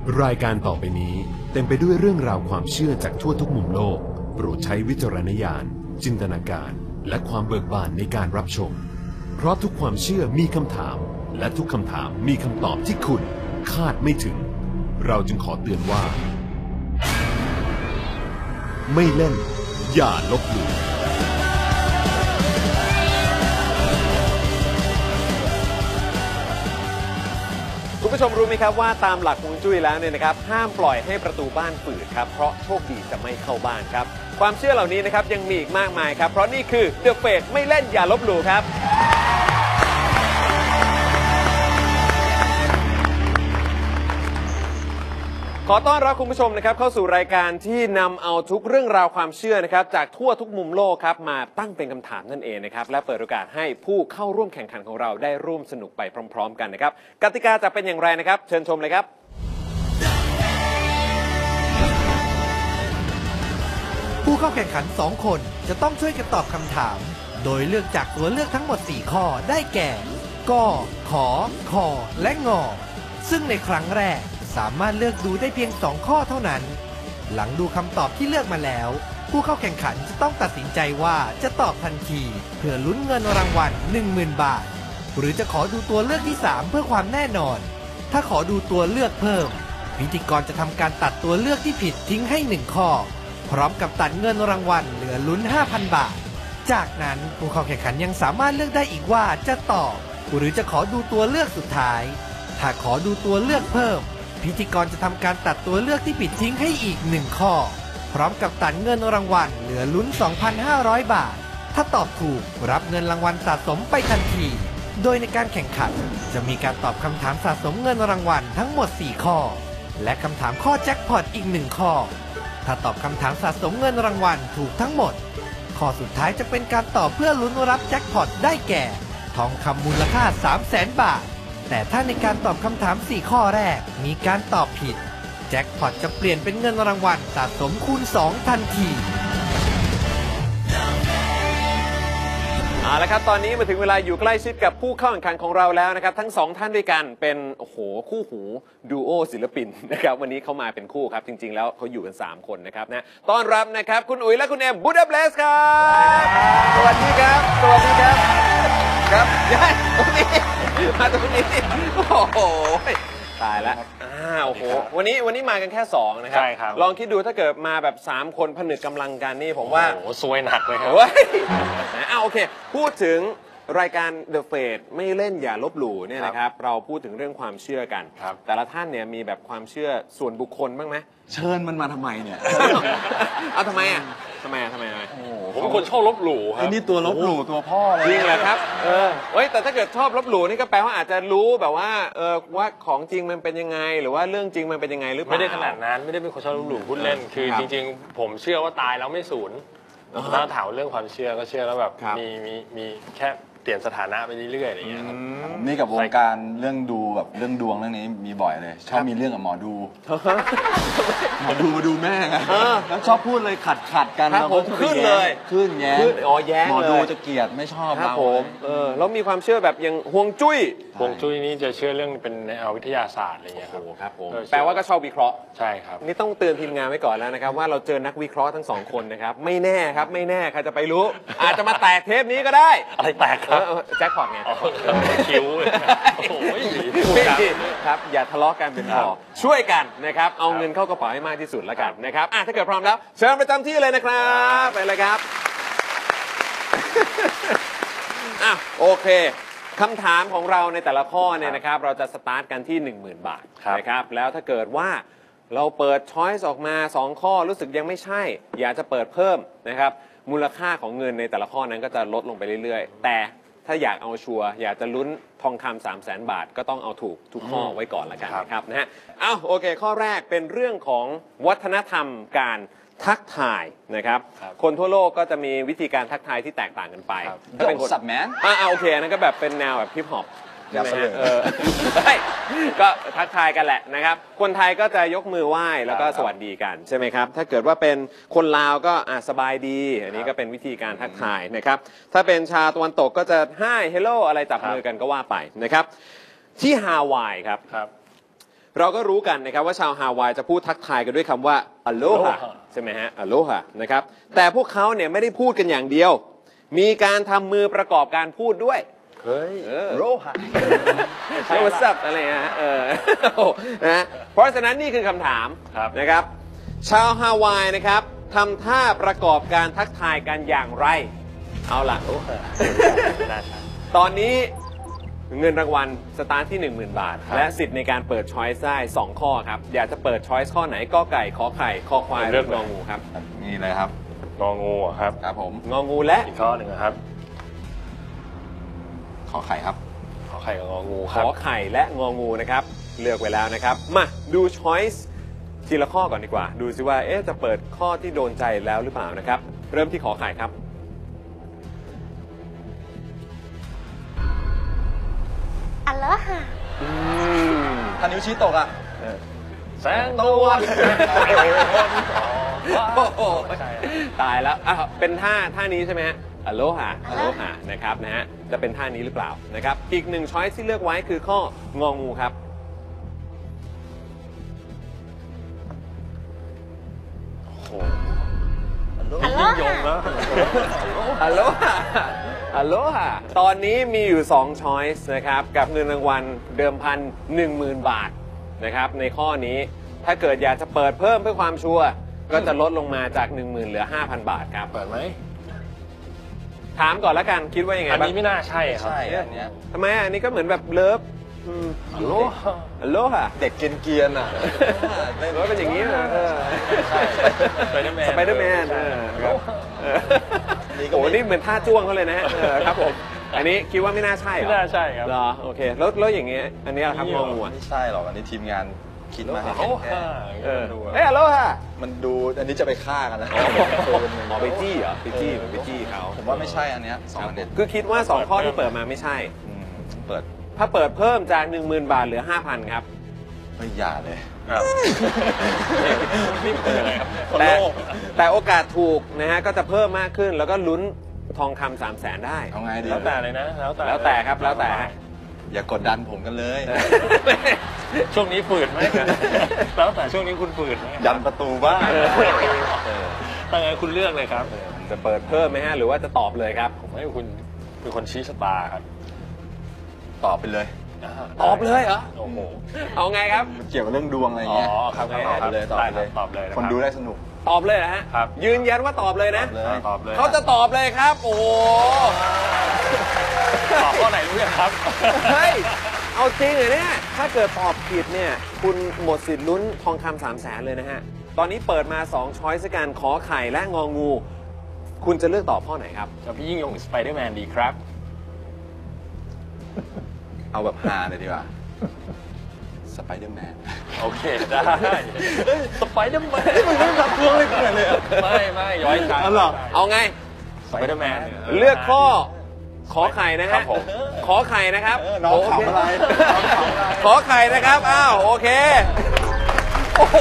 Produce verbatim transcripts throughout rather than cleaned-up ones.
รายการต่อไปนี้เต็มไปด้วยเรื่องราวความเชื่อจากทั่วทุกมุมโลกโปรดใช้วิจารณญาณจินตนาการและความเบิกบานในการรับชมเพราะทุกความเชื่อมีคำถามและทุกคำถามมีคำตอบที่คุณคาดไม่ถึงเราจึงขอเตือนว่าไม่เล่นอย่าลบหลู่คุณผู้ชมรู้ไหมครับว่าตามหลักฮวงจุ้ยแล้วเนี่ยนะครับห้ามปล่อยให้ประตูบ้านฝืดครับเพราะโชคดีจะไม่เข้าบ้านครับความเชื่อเหล่านี้นะครับยังมีอีกมากมายครับเพราะนี่คือ The Faith ไม่เล่นอย่าลบหลู่ครับขอต้อนรับคุณผู้ชมนะครับเข้าสู่รายการที่นำเอาทุกเรื่องราวความเชื่อนะครับจากทั่วทุกมุมโลกครับมาตั้งเป็นคำถามนั่นเองนะครับและเปิดโอกาสให้ผู้เข้าร่วมแข่งขันของเราได้ร่วมสนุกไปพร้อมๆกันนะครับกติกาจะเป็นอย่างไรนะครับเชิญชมเลยครับผู้เข้าแข่งขันสองคนจะต้องช่วยกันตอบคำถามโดยเลือกจากตัวเลือกทั้งหมดสี่ข้อได้แก่กขอขอและงอซึ่งในครั้งแรกสามารถเลือกดูได้เพียงสองข้อเท่านั้นหลังดูคำตอบที่เลือกมาแล้วผู้เข้าแข่งขันจะต้องตัดสินใจว่าจะตอบทันทีเพื่อลุ้นเงินรางวัล หนึ่งหมื่น บาทหรือจะขอดูตัวเลือกที่สามเพื่อความแน่นอนถ้าขอดูตัวเลือกเพิ่มพิธีกรจะทำการตัดตัวเลือกที่ผิดทิ้งให้หนึ่งข้อพร้อมกับตัดเงินรางวัลเหลือลุ้น ห้าพัน บาทจากนั้นผู้เข้าแข่งขันยังสามารถเลือกได้อีกว่าจะตอบหรือจะขอดูตัวเลือกสุดท้ายถ้าขอดูตัวเลือกเพิ่มพิธีกรจะทำการตัดตัวเลือกที่ผิดทิ้งให้อีกหนึ่งข้อพร้อมกับตัดเงินรางวัลเหลือลุ้น สองพันห้าร้อย บาทถ้าตอบถูกรับเงินรางวัลสะสมไปทันทีโดยในการแข่งขันจะมีการตอบคำถามสะสมเงินรางวัลทั้งหมดสี่ข้อและคำถามข้อแจ็คพอตอีกหนึ่งข้อถ้าตอบคำถามสะสมเงินรางวัลถูกทั้งหมดข้อสุดท้ายจะเป็นการตอบเพื่อลุ้นรับแจ็คพอตได้แก่ทองคำมูลค่า สามแสน บาทแต่ถ้าในการตอบคำถามสี่ข้อแรกมีการตอบผิดแจ็คพอตจะเปลี่ยนเป็นเงินรางวัลสะสมคูณสองทันทีเอาละครับตอนนี้มาถึงเวลาอยู่ใกล้ชิดกับผู้เข้าแข่งขันของเราแล้วนะครับทั้งสองท่านด้วยกันเป็นโอ้โหคู่หูดูโอศิลปินนะครับวันนี้เขามาเป็นคู่ครับจริงๆแล้วเขาอยู่กันสามคนนะครับนะต้อนรับนะครับคุณอุ๋ยและคุณเอ็มบูดาเบสครับสวัสดีครับสวัสดีครับครับย้ายตรงนี้มาตรงนี้โอ้โหตายแล้วอ่าโอ้โหวันนี้วันนี้มากันแค่สองนะครับใช่ครับลองคิดดูถ้าเกิดมาแบบสามคนผนึกกำลังกันนี่ผมว่าโอ้โหซวยหนักเลยครับอ้าวโอเคพูดถึงรายการ The Faith ไม่เล่นอย่าลบหลู่เนี่ยนะครับเราพูดถึงเรื่องความเชื่อกันแต่ละท่านเนี่ยมีแบบความเชื่อส่วนบุคคลบ้างไหมเชิญมันมาทำไมเนี่ยเอาทำไมอ่ะทำไมอ่ะทำไมอ่ะผมเป็นคนชอบลบหลู่ครับนี่ตัวลบหลู่ตัวพ่อเลยจริงเหรอครับเออเฮ้ยแต่ถ้าเกิดชอบลบหลู่นี่ก็แปลว่าอาจจะรู้แบบว่าเออว่าของจริงมันเป็นยังไงหรือว่าเรื่องจริงมันเป็นยังไงหรือเปล่าไม่ได้ขนาดนั้นไม่ได้เป็นคนชอบลบหลู่พูดเล่นคือจริงๆผมเชื่อว่าตายแล้วไม่สูญถ้าถามเรื่องความเชื่อก็เชื่อแล้วแบบมีมีมีแค่เปลี่ยนสถานะไปเรื่อยๆอะไรอย่างเงี้ยครับผมนี่กับวงการเรื่องดูแบบเรื่องดวงเรื่องนี้มีบ่อยเลยชอบมีเรื่องกับหมอดูหมอดูมาดูแม่ไงแล้วชอบพูดเลยขัดขัดกันเราขึ้นเลยขึ้นแย้งอ๋อแย้งหมอดูจะเกลียดไม่ชอบเราผมเออแล้วมีความเชื่อแบบอย่างฮวงจุ้ยฮวงจุ้ยนี่จะเชื่อเรื่องเป็นในวิทยาศาสตร์อะไรอย่างเงี้ยครับครับผมแปลว่าก็ชอบวิเคราะห์ใช่ครับนี่ต้องเตือนทีมงานไว้ก่อนแล้วนะครับว่าเราเจอนักวิเคราะห์ทั้งสองคนนะครับไม่แน่ครับไม่แน่ใครจะไปรู้อาจจะมาแตกเทปนี้ก็ได้อะไรแตกครับแจ็คพอตไงคิ้วครับอย่าทะเลาะกันเป็นพอช่วยกันนะครับเอาเงินเข้ากระเป๋าให้มากที่สุดแล้วกันนะครับถ้าเกิดพร้อมแล้วเชิญประจำที่เลยนะครับไปเลยครับอ่ะโอเคคำถามของเราในแต่ละข้อเนี่ยนะครับเราจะสตาร์ทกันที่ หนึ่งหมื่น บาทนะครับแล้วถ้าเกิดว่าเราเปิดช้อยส์ออกมาสองข้อรู้สึกยังไม่ใช่อยากจะเปิดเพิ่มนะครับมูลค่าของเงินในแต่ละข้อนั้นก็จะลดลงไปเรื่อยๆแต่ถ้าอยากเอาชัวร์อยากจะลุ้นทองคำสามแสนบาทก็ต้องเอาถูกทุกข้อไว้ก่อนละกันนะครับนะฮะอ้าวโอเคข้อแรกเป็นเรื่องของวัฒนธรรมการทักทายนะครับคนทั่วโลกก็จะมีวิธีการทักทายที่แตกต่างกันไปถ้าเป็นคนสับแมนอ่าโอเคนั่นก็แบบเป็นแนวแบบฮิปฮอปใช่ไหมฮะเออก็ทักทายกันแหละนะครับคนไทยก็จะยกมือไหว้แล้วก็สวัสดีกันใช่ไหมครับถ้าเกิดว่าเป็นคนลาวก็อ่ะสบายดีอันนี้ก็เป็นวิธีการทักทายนะครับถ้าเป็นชาวตะวันตกก็จะ Hi Hello อะไรจับมือกันก็ว่าไปนะครับที่ฮาวายครับเราก็รู้กันนะครับว่าชาวฮาวายจะพูดทักทายกันด้วยคำว่าอโลฮา Aloha ใช่ไหมฮะอโลฮานะครับแต่พวกเขาเนี่ยไม่ได้พูดกันอย่างเดียว มีการทำมือประกอบการพูดด้วยเฮ้ยเออโรฮะใช่ว่าซับอะไรฮะเออ นะเพราะฉะนั้นนี่คือคำถามครับนะครับ ชาวฮาวายนะครับทำท่าประกอบการทักทายกันอย่างไร เอาล่ะน่าใช่ตอนนี้เงินรางวัลสตาร์ทที่ หนึ่งหมื่น บาท และสิทธิ์ในการเปิดช้อยส์ได้สองข้อครับ อยากจะเปิดช้อยส์ข้อไหนก็ไก่ขอไข่คอควายหรืององูครับนี่เลยครับงองูอะครับครับผมงองูและอีกข้อหนึ่งนะครับขอไข่ครับขอไข่กับงองูขครับอไข่และงองูนะครับเลือกไว้แล้วนะครับมาดูช้อยส์ทีละข้อก่อนดีกว่า ดูซิว่าเอ๊ะจะเปิดข้อที่โดนใจแล้วหรือเปล่านะครับเริ่มที่ขอไข่ครับอัลโลฮาอืมถ้านิ้วชี้ตกอ่ะแสงตะวันโอ้โหใช่ตายแล้วอ่ะเป็นท่าท่านี้ใช่ไหมฮะอโลฮาอโลฮานะครับนะฮะจะเป็นท่านี้หรือเปล่านะครับอีกหนึ่งช้อยส์ที่เลือกไว้คือข้ององูครับอัลโลยิ่งยฮางนะอโลฮาอโลฮาตอนนี้มีอยู่สองช้อยส์นะครับกับเงินรางวัลเดิมพัน หนึ่งหมื่น บาทนะครับในข้อนี้ถ้าเกิดอยากจะเปิดเพิ่มเพื่อความชัวร์ก็จะลดลงมาจาก หนึ่งหมื่น เหลือ ห้าพัน บาทครับเปิดไหมถามก่อนแล้วกันคิดว่ายังไงอันบ้างนี้ไม่น่าใช่ครับใช่อันเนี้ยทำไมอ่ะอันนี้ก็เหมือนแบบเลิฟฮัลโหลอโลฮาเด็กเกรียนๆอ่ะเล่นว่าเป็นอย่างนี้นะเออใช่สไปเดอร์แมนสไปเดอร์แมนใช่ครับเออโอ้โหนี่เหมือนท่าจ้วงเขาเลยนะฮะเออครับผมอันนี้คิดว่าไม่น่าใช่เหรอไม่น่าใช่ครับเหรอโอเคแล้วแล้วอย่างเงี้ยอันนี้ล่ะครับงองูอ่ะไม่ใช่หรอกอันนี้ทีมงานคิดมาให้โอ้แค่ฮ่าเออดูอะเอ้ยอโลฮามันดูอันนี้จะไปฆ่ากันแล้วหมอไปจี้เหรอไปจี้เหมือนไปจี้เขาผมว่าไม่ใช่อันเนี้ยสองอันเนี้ยคือคิดว่าสองข้อที่เปิดมาไม่ใช่อืมเปิดถ้าเปิดเพิ่มจาก หนึ่งหมื่น บาทเหลือ ห้าพัน ครับไม่อย่าเลยครับนี่เป็นยังไงครับคนแต่โลกแต่โอกาสถูกนะฮะก็จะเพิ่มมากขึ้นแล้วก็ลุ้นทองคำสามแสนได้เอาไงดีแล้วแต่เลยนะ แล้วแต่แล้วแต่ครับแล้วแต่ฮะอย่ากดดันผมกันเลยช่วงนี้ฝืดไหมแล้วแต่ช่วงนี้คุณฝืดไหมยันประตูบ้างถ้างั้นคุณเลือกเลยครับจะเปิดเพิ่มไหมฮะหรือว่าจะตอบเลยครับผมให้คุณเป็นคนชี้ชะตาครับตอบไปเลยตอบเลยเหรอโอ้โหเอาไงครับมันเกี่ยวกับเรื่องดวงอะไรอ๋อเงี้ยครับตอบไปเลยตอบไปเลยตอบเลยะรับคนดูได้สนุกตอบเลยนะฮะครับยืนยันว่าตอบเลยนะตอบเลยตอบเลยเขาจะตอบเลยครับ โอ้โหตอบข้อไหนรู้ยังครับเฮ้ยเอาจริงเหรอเนี่ยถ้าเกิดตอบผิดเนี่ยคุณหมดสิทธิ์ลุ้นทองคำสามแสนเลยนะฮะตอนนี้เปิดมาสองช้อยส์การขอไข่และงองู คุณจะเลือกตอบข้อไหนครับจะพี่ยิ่งยงสไปเดอร์แมนดีครับเอาแบบฮาเลยดีกว่าสไปเดอร์แมนโอเค ได้สไปเดอร์แมนมึงไม่รับพวงเลยเลยไม่ไม่ย้อยใจอ๋อเหรอเอาไงสไปเดอร์แมนเลือกข้อขอไข่นะครัฮะบผมขอไข่นะครับเออน้องโเคขำอะไรน้องขำอะไรขอไข่นะครับอ้าวโอเคโอ้โห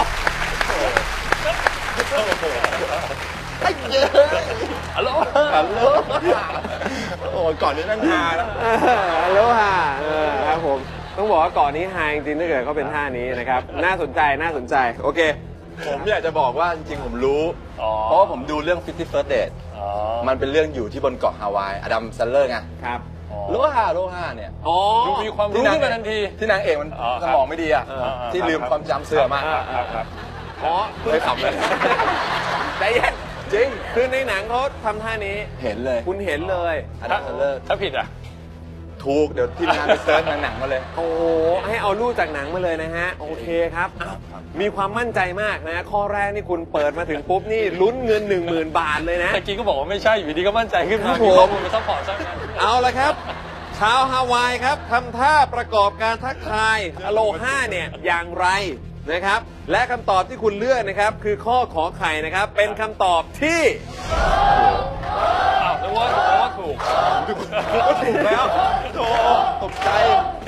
ฮัลโหลฮัลโหลโอ้ยก่อนนี้นั่งฮาแล้วฮัลโหลฮะเออครับผมต้องบอกว่าก่อนนี้ไฮจริงๆถ้าเกิดเขาเป็นท่านี้นะครับน่าสนใจน่าสนใจโอเคผมอยากจะบอกว่าจริงๆผมรู้อ๋อเพราะว่าผมดูเรื่อง ฟิฟตี้ First Date อ๋อมันเป็นเรื่องอยู่ที่บนเกาะฮาวายอดัมซันเลอร์ไงครับโลฮาโลฮาเนี่ยอ๋อดูมีความรู้ขึ้นมาทันทีที่นางเอกมันอ๋อคสรับมองไม่ดีอ่ะเออเออที่ลืมความจำเสื่อมมากครับครับครับอ๋อคุณไม่ขำเลยใจเย็นจริงคือในหนังเขาทำท่านี้เห็นเลยคุณเห็นเลยอดัมซันเลอร์ถ้าผิดอ่ะถูกเดี๋ยวทีมงานไปเซิร์ชหนังมาเลยโอ้โหให้เอารูปจากหนังมาเลยนะฮะ โอเคครับอ้าวมีความมั่นใจมากนะ ข้อแรกนี่คุณเปิดมาถึงปุ๊บนี่ลุ้นเงิน หนึ่งหมื่น บาทเลยนะเมื่อกี้ก็บอกว่าไม่ใช่อยู่ดีก็มั่นใจขึ้นครัมาบผมมีข้อมูลมาซัพพอร์ตซะงั้นเอาละครับ ชาวฮาวายครับทำท่าประกอบการทักทายอโลฮาเนี่ยอย่างไรนะครับ และคำตอบที่คุณเลือกนะครับ คือข้อขอไข่นะครับ เป็นคำตอบที่อ้าวนึกว่านึกว่าถูกก็ถูกแล้วโธ่ตกใจ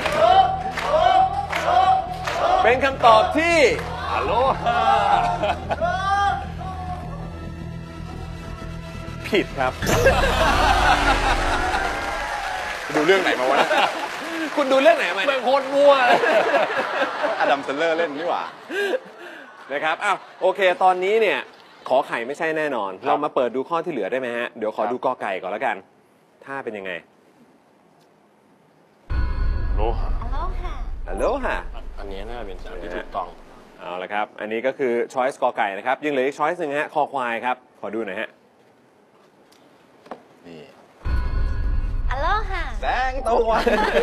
เป็นคำตอบที่ฮัลโหลผิดครับดูเรื่องไหนมาวะคุณดูเรื่องไหนมาไม่โคตรมั่วเลยอดัมเซลเลอร์เล่นนี่หว่านะครับอ้าวโอเคตอนนี้เนี่ยขอไข่ไม่ใช่แน่นอน เรามาเปิดดูข้อที่เหลือได้ไหมฮะเดี๋ยวขอดูกอไก่ก่อนแล้วกันถ้าเป็นยังไงโลหะอโลฮาฮัลโหลฮะอันนี้น่าเป็นอันที่ถูกต้องเอาละครับอันนี้ก็คือช้อยส์กอไก่นะครับยังเหลืออีกช้อยส์หนึ่งฮะคอควายครับขอดูหน่อยฮะนี่อโลฮาแสงตะวัน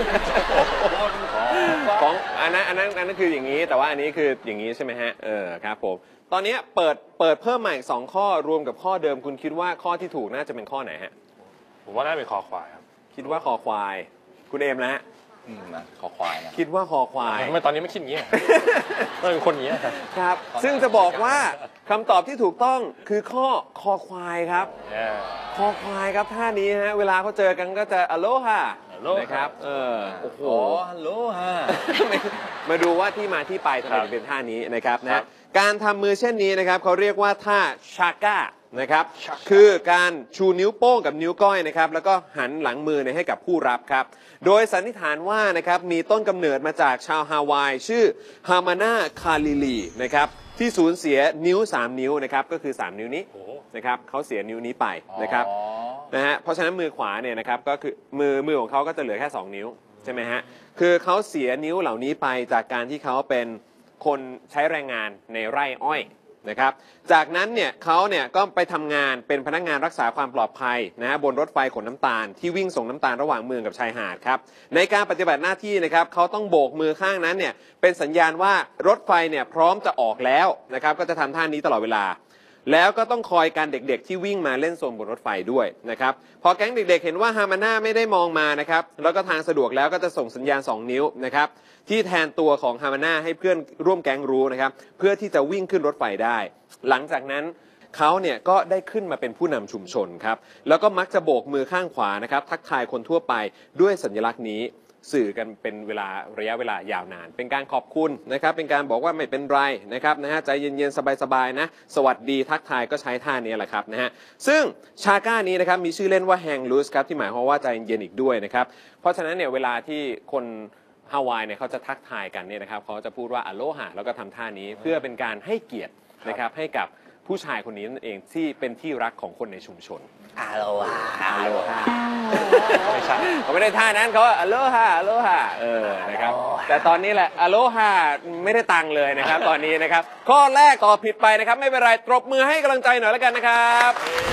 ของอันนั้นอันนั้นอันนั้นคืออย่างนี้แต่ว่าอันนี้คืออย่างนี้ใช่ไหมฮะเออครับผมตอนนี้เปิดเปิดเพิ่มมาอีกสองข้อรวมกับข้อเดิมคุณคิดว่าข้อที่ถูกน่าจะเป็นข้อไหนฮะผมว่าน่าเป็นคอควายครับคิดว่าคอควายคุณเอมนะฮะอืมนะขอควายนะคิดว่าคอควายทำไมตอนนี้ไม่คิดอย่างนี้ต้องเป็นคนอย่างนี้ครับครับซึ่งจะบอกว่าคำตอบที่ถูกต้องคือข้อคอควายครับเนี่ยคอควายครับท่านี้ฮะเวลาเขาเจอกันก็จะอโลฮา Aloha นะครับเออโอ้โหโอ้ฮัลโหลฮะมาดูว่าที่มาที่ไปทำไมครับถึงเป็นท่านี้นะครับครันะบการทำมือเช่นนี้นะครับเขาเรียกว่าท่าชาก้านะครับคือการชูนิ้วโป้งกับนิ้วก้อยนะครับแล้วก็หันหลังมือเนี่ยให้กับผู้รับครับโดยสันนิษฐานว่านะครับมีต้นกำเนิดมาจากชาวฮาวายชื่อฮามาน่าคาลิลีนะครับที่สูญเสียนิ้วสามนิ้วนะครับก็คือสามนิ้วนี้นะครับเขาเสียนิ้วนี้ไปนะครับอ๋อนะฮะเพราะฉะนั้นมือขวาเนี่ยนะครับก็คือมือมือของเขาก็จะเหลือแค่สองนิ้วใช่ไหมฮะคือเขาเสียนิ้วเหล่านี้ไปจากการที่เขาเป็นคนใช้แรงงานในไร่อ้อยนะครับจากนั้นเนี่ยเขาเนี่ยก็ไปทำงานเป็นพนักงานรักษาความปลอดภัยนะฮะบนรถไฟขนน้ำตาลที่วิ่งส่งน้ำตาลระหว่างเมืองกับชายหาดครับในการปฏิบัติหน้าที่นะครับเขาต้องโบกมือข้างนั้นเนี่ยเป็นสัญญาณว่ารถไฟเนี่ยพร้อมจะออกแล้วนะครับก็จะทำท่านี้ตลอดเวลาแล้วก็ต้องคอยการเด็กๆที่วิ่งมาเล่นโซนบนรถไฟด้วยนะครับพอแก๊งเด็กๆเห็นว่าฮามาน่าไม่ได้มองมานะครับแล้วก็ทางสะดวกแล้วก็จะส่งสัญญาณสองนิ้วนะครับที่แทนตัวของฮามาน่าให้เพื่อนร่วมแก๊งรู้นะครับเพื่อที่จะวิ่งขึ้นรถไฟได้หลังจากนั้นเขาเนี่ยก็ได้ขึ้นมาเป็นผู้นำชุมชนครับแล้วก็มักจะโบกมือข้างขวานะครับทักทายคนทั่วไปด้วยสัญลักษณ์นี้สื่อกันเป็นเวลาระยะเวลายาวนานเป็นการขอบคุณนะครับเป็นการบอกว่าไม่เป็นไรนะครับนะฮะใจเย็นๆสบายๆนะสวัสดีทักทายก็ใช้ท่านี้แหละครับนะฮะซึ่งชาก้านี้นะครับมีชื่อเล่นว่าแฮงลูสครับที่หมายความว่าใจเย็นๆอีกด้วยนะครับเพราะฉะนั้นเนี่ยเวลาที่คนฮาวายเนี่ยเขาจะทักทายกันเนี่ยนะครับเขาจะพูดว่าอโลฮาแล้วก็ทำท่านี้เพื่อเป็นการให้เกียรตินะครับให้กับผู้ชายคนนี้นั่นเองที่เป็นที่รักของคนในชุมชนอโลฮาอโลฮาไม่ใช่เขาไม่ได้ท่านั้นเขาอโลฮาอโลฮาเออนะครับแต่ตอนนี้แหละอโลฮาไม่ได้ตังค์เลยนะครับตอนนี้นะครับข้อแรกตอบผิดไปนะครับไม่เป็นไรตบมือให้กำลังใจหน่อยแล้วกันนะครับ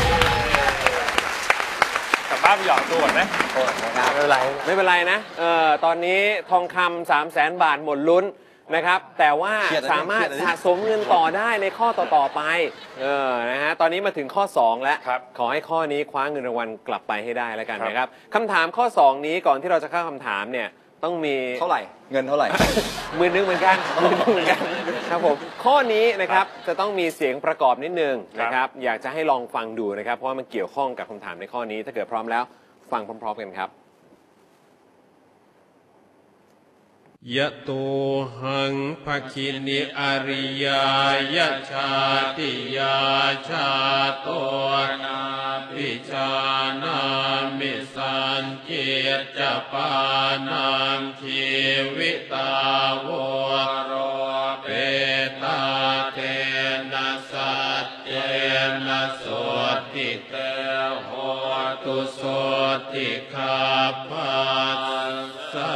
กลับบ้านไปหยอดตัวก่อนไหมไม่เป็นไรไม่เป็นไรนะเออตอนนี้ทองคำสามแสนบาทหมดลุ้นนะครับแต่ว่าสามารถสะสมเงินต่อได้ในข้อต่อๆไปเออนะฮะตอนนี้มาถึงข้อสองแล้วขอให้ข้อนี้คว้าเงินรางวัลกลับไปให้ได้แล้วกันนะครับคำถามข้อสองนี้ก่อนที่เราจะเข้าคำถามเนี่ยต้องมีเท่าไหร่เงินเท่าไหร่หมื่นนึงเหมือนกันหมื่นนึงเหมือนกันครับผมข้อนี้นะครับจะต้องมีเสียงประกอบนิดนึงนะครับอยากจะให้ลองฟังดูนะครับเพราะว่ามันเกี่ยวข้องกับคำถามในข้อนี้ถ้าเกิดพร้อมแล้วฟังพร้อมๆกันครับยะโตหังภคินิอริยายะชาติยาชาโตนาปิชานามิสันเจจปานังชีวิตาวโรเปตาเทนะสัจเจนะโสติเตโหตุโสติขัพพะสา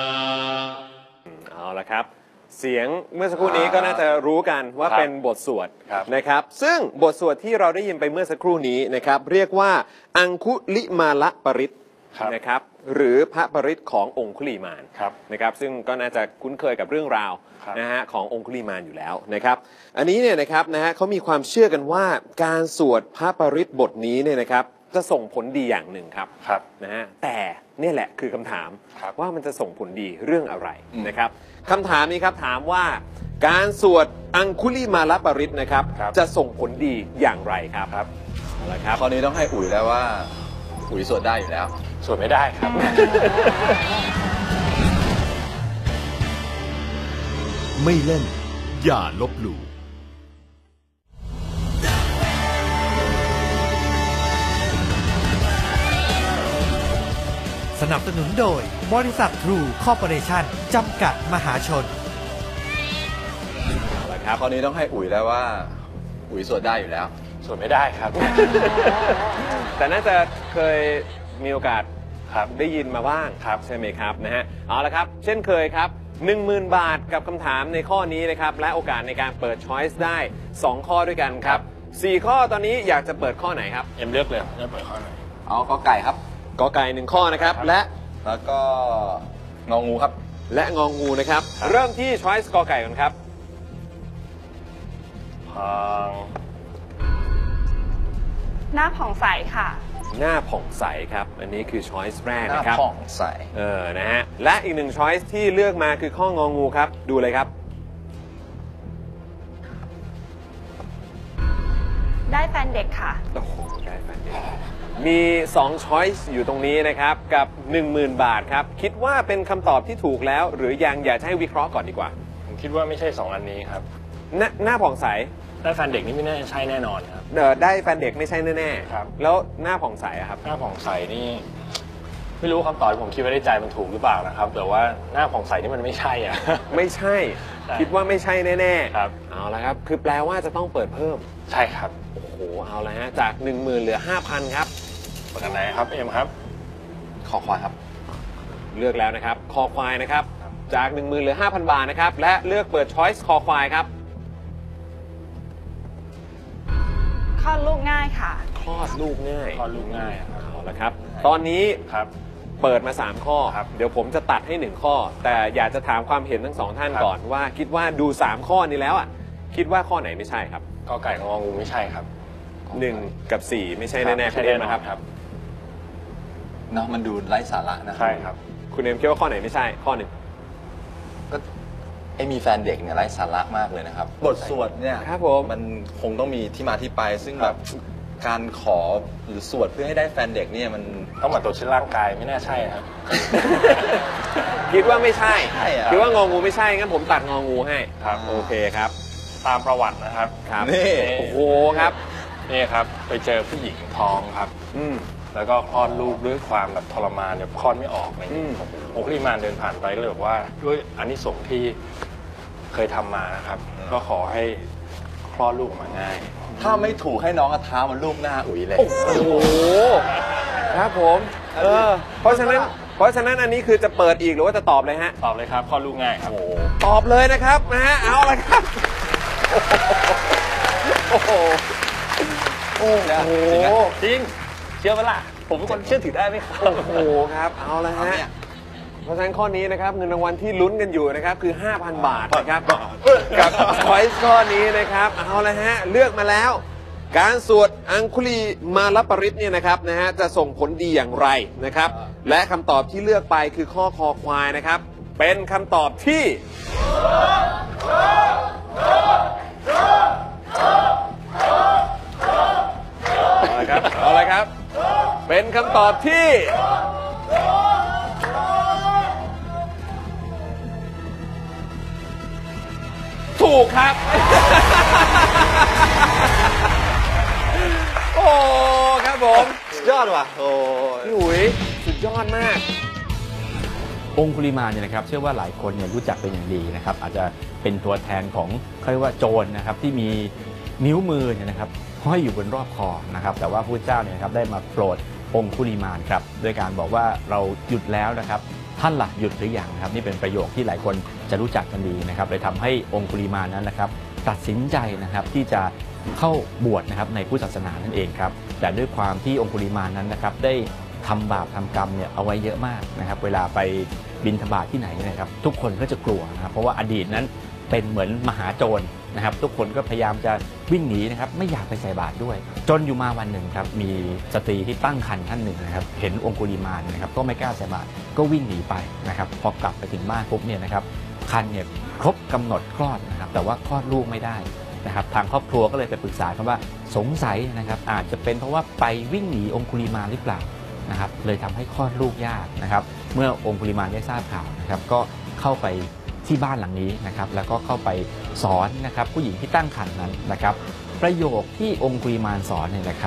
ครับเสียงเมื่อสักครู่นี้ก็น่าจะรู้กันว่าเป็นบทสวดนะครับซึ่งบทสวดที่เราได้ยินไปเมื่อสักครู่นี้นะครับเรียกว่าอังคุลิมาละปริตนะครับหรือพระปริตขององคุลิมานนะครับซึ่งก็น่าจะคุ้นเคยกับเรื่องราวนะฮะขององคุลิมานอยู่แล้วนะครับอันนี้เนี่ยนะครับนะฮะเขามีความเชื่อกันว่าการสวดพระปริตบทนี้เนี่ยนะครับจะส่งผลดีอย่างหนึ่งครับนะฮะแต่นี่แหละคือคำถามว่ามันจะส่งผลดีเรื่องอะไรนะครับคำถามนี้ครับถามว่าการสวดอังคุลิมาลปริตนะครับจะส่งผลดีอย่างไรครับครับอะไรครับข้อนี้ต้องให้อุ๋ยแล้วว่าอุ๋ยสวดได้อยู่แล้วสวดไม่ได้ครับไม่เล่นอย่าลบหลู่สนับสนุนโดยบริษัททรูคอร์ปอเรชั่นจำกัดมหาชนครับคราวนี้ต้องให้อุ๋ยแล้วว่าอุ๋ยสวดได้อยู่แล้วสวดไม่ได้ครับแต่น่าจะเคยมีโอกาสครับได้ยินมาบ้างครับใช่ไหมครับนะฮะเอาละครับเช่นเคยครับ หนึ่งหมื่น บาทกับคำถามในข้อนี้นะครับและโอกาสในการเปิดช้อยส์ได้สองข้อด้วยกันครับสี่ข้อตอนนี้อยากจะเปิดข้อไหนครับเอ็มเลือกเลยเลือกเปิดข้อไหนเอากอไก่ครับกอไก่หนึ่งข้อนะครับครับและแล้วก็งองูครับและงองูนะครับ เริ่มที่ช้อยส์กอไก่ก่อนครับพังหน้าผ่องใสค่ะหน้าผ่องใสครับอันนี้คือช้อยส์แรกหน้านะครับผ่องใสเออนะฮะและอีกหนึ่งช้อยส์ที่เลือกมาคือข้ององูครับดูเลยครับได้แฟนเด็กค่ะโอ้โหได้แฟนเด็กมีสองช้อยส์อยู่ตรงนี้นะครับกับ หนึ่งหมื่น บาทครับคิดว่าเป็นคำตอบที่ถูกแล้ว หรือยังอยากจะให้วิเคราะห์ก่อนดีกว่าผมคิดว่าไม่ใช่สองอันนี้ครับหน้าหน้าผ่องใสได้แฟนเด็กนี่ไม่น่าจะใช่แน่นอนครับเอ่อได้แฟนเด็กไม่ใช่แน่ครับๆแล้วหน้าผ่องใสอะครับหน้าผ่องใสนี่ ไม่รู้คำตอบที่ผมคิดไว้ในใจมันถูกหรือเปล่านะครับ แต่ว่าหน้าผ่องใสนี่มันไม่ใช่อ่ะไม่ใช่ใช่คิดว่าไม่ใช่แน่ๆครับเอาละครับคือแปลว่าจะต้องเปิดเพิ่มใช่ครับโอ้โหเอาละฮะจาก หนึ่งหมื่น เหลือ ห้าพัน ครับเปิดอันไหนครับเอ็มครับขอควายครับเลือกแล้วนะครับคอควายนะครับจาก หนึ่งหมื่น เหลือ ห้าพัน บาทนะครับและเลือกเปิดช้อยส์คอควายครับคลอดลูกง่ายค่ะคลอดลูกง่ายคลอดลูกง่ายอะครับเอาละครับ ตอนนี้ครับเปิดมา สาม ข้อครับเดี๋ยวผมจะตัดให้ หนึ่ง ข้อ แต่อยากจะถามความเห็นทั้งสองท่านครับก่อนว่าคิดว่าดู สาม ข้อนี้แล้วอ่ะคิดว่าข้อไหนไม่ใช่ครับกอไก่กับงองูไม่ใช่ครับหนึ่งกับสี่ไม่ใช่แน่ๆไม่คุใช่ณเอ็แน่มนอนะครับนครับเนาะมันดูไร้สาระนะใช่ครับคุณเอ็มคิดว่าข้อไหนไม่ใช่ข้อหนึ่งก็ไอ้มีแฟนเด็กเนี่ยไร้สาระมากเลยนะครับ บทสวดเนี่ยครับผมมันคงต้องมีที่มาที่ไป ซึ่งแบบการขอหรือสวดเพื่อให้ได้แฟนเด็กเนี่ยมันต้องมาตรวจเช็คร่างกายไม่น่าใช่ครับคิดว่าไม่ใช่ใช่อะคิดว่างองูไม่ใช่งั้นผมตัดงองูให้ครับโอเคครับตามประวัตินะครับครับนี่โอ้โหครับนี่ครับไปเจอผู้หญิงท้องครับอืมแล้วก็คลอดลูกด้วยความแบบทรมานเนี่ยคลอดไม่ออกอะไรอืเงี้มยองคุลิมานเดินผ่านไปก็เลยบอกว่าด้วยอานิสงส์ที่เคยทำมานะครับ ก็ขอให้คลอดลูกออกมาง่ายถ้าไม่ถูกให้น้องเอาเท้ามันลูบหน้าอุ๋ยเลยโอ้โหครับผมเออเพราะฉะนั้นเพราะฉะนั้นอันนี้คือจะเปิดอีกหรือว่าจะตอบเลยฮะตอบเลยครับคลอดลูกง่ายครับตอบเลยนะครับนะฮะเอาละครับโอ้โหโอ้โหจริงไหมจริงเชื่อไหมล่ะผมเป็นคนเชื่อถือได้ไหมครับโอ้โหครับเอาละเอาฮะเนี่ยเพราะฉะนั้นข้อนี้นะครับเงินรางวัลที่ลุ้นกันอยู่นะครับคือ ห้าพัน บาทนะครับกับช้อยส์ข้อนี้นะครับเอาละฮะเลือกมาแล้ว การสวดอังคุลีมาลปริตเนี่ยนะครับนะฮะจะส่งผลดีอย่างไรนะครับและคำตอบที่เลือกไปคือข้อคอควายนะครับเป็นคำตอบที่เอาละครับเอาละครับเป็นคำตอบที่ ถูกครับ โอ้ครับผมสุดยอดว่ะโอ้ยพี่อุ๋ยสุดยอดมากองคุลิมานเนี่ยนะครับเชื่อว่าหลายคนเนี่ยรู้จักเป็นอย่างดีนะครับอาจจะเป็นตัวแทนของเขาเรียกว่าโจรนะครับที่มีนิ้วมือเนี่ยนะครับห้อยอยู่บนรอบคอนะครับแต่ว่าพระพุทธเจ้าเนี่ยนะครับได้มาโปรดองคุลิมานครับโดยการบอกว่าเราหยุดแล้วนะครับท่านหลักหยุดหรือยังนะครับนี่เป็นประโยคที่หลายคนจะรู้จักกันดีนะครับเลยทำให้องคุลิมานนั้นนะครับตัดสินใจนะครับที่จะเข้าบวชนะครับในพุทธศาสนานั่นเองครับแต่ด้วยความที่องคุลิมานนั้นนะครับได้ทำบาปทำกรรมเนี่ยเอาไว้เยอะมากนะครับเวลาไปบิณฑบาตที่ไหนนะครับทุกคนก็จะกลัวนะครับเพราะว่าอดีตนั้นเป็นเหมือนมหาโจรนะครับทุกคนก็พยายามจะวิ่งหนีนะครับไม่อยากไปใส่บาตรด้วย จนอยู่มาวันหนึ่งครับมีสตรีที่ตั้งครรภ์ท่านหนึ่งนะครับเห็นองคุลิมานนะครับก็ไม่กล้าใส่บาตรก็วิ่งหนีไปนะครับพอกลับไปถึงบ้านปุ๊บเนี่ยนะครับครรภ์เนี่ยครบกำหนดคลอดนะครับแต่ว่าคลอดลูกไม่ได้นะครับทางครอบครัวก็เลยไปปรึกษากันว่าสงสัยนะครับอาจจะเป็นเพราะว่าไปวิ่งหนีองคุลิมานหรือเปล่านะครับเลยทำให้คลอดลูกยากนะครับเมื่อองคุลิมานได้ทราบข่าวนะครับก็เข้าไปที่บ้านหลังนี้นะครับแล้วก็เข้าไปสอนนะครับผู้หญิงที่ตั้งครรภ์นั้นนะครับประโยคที่องคุลิมานสอนเนี่ยนะครับ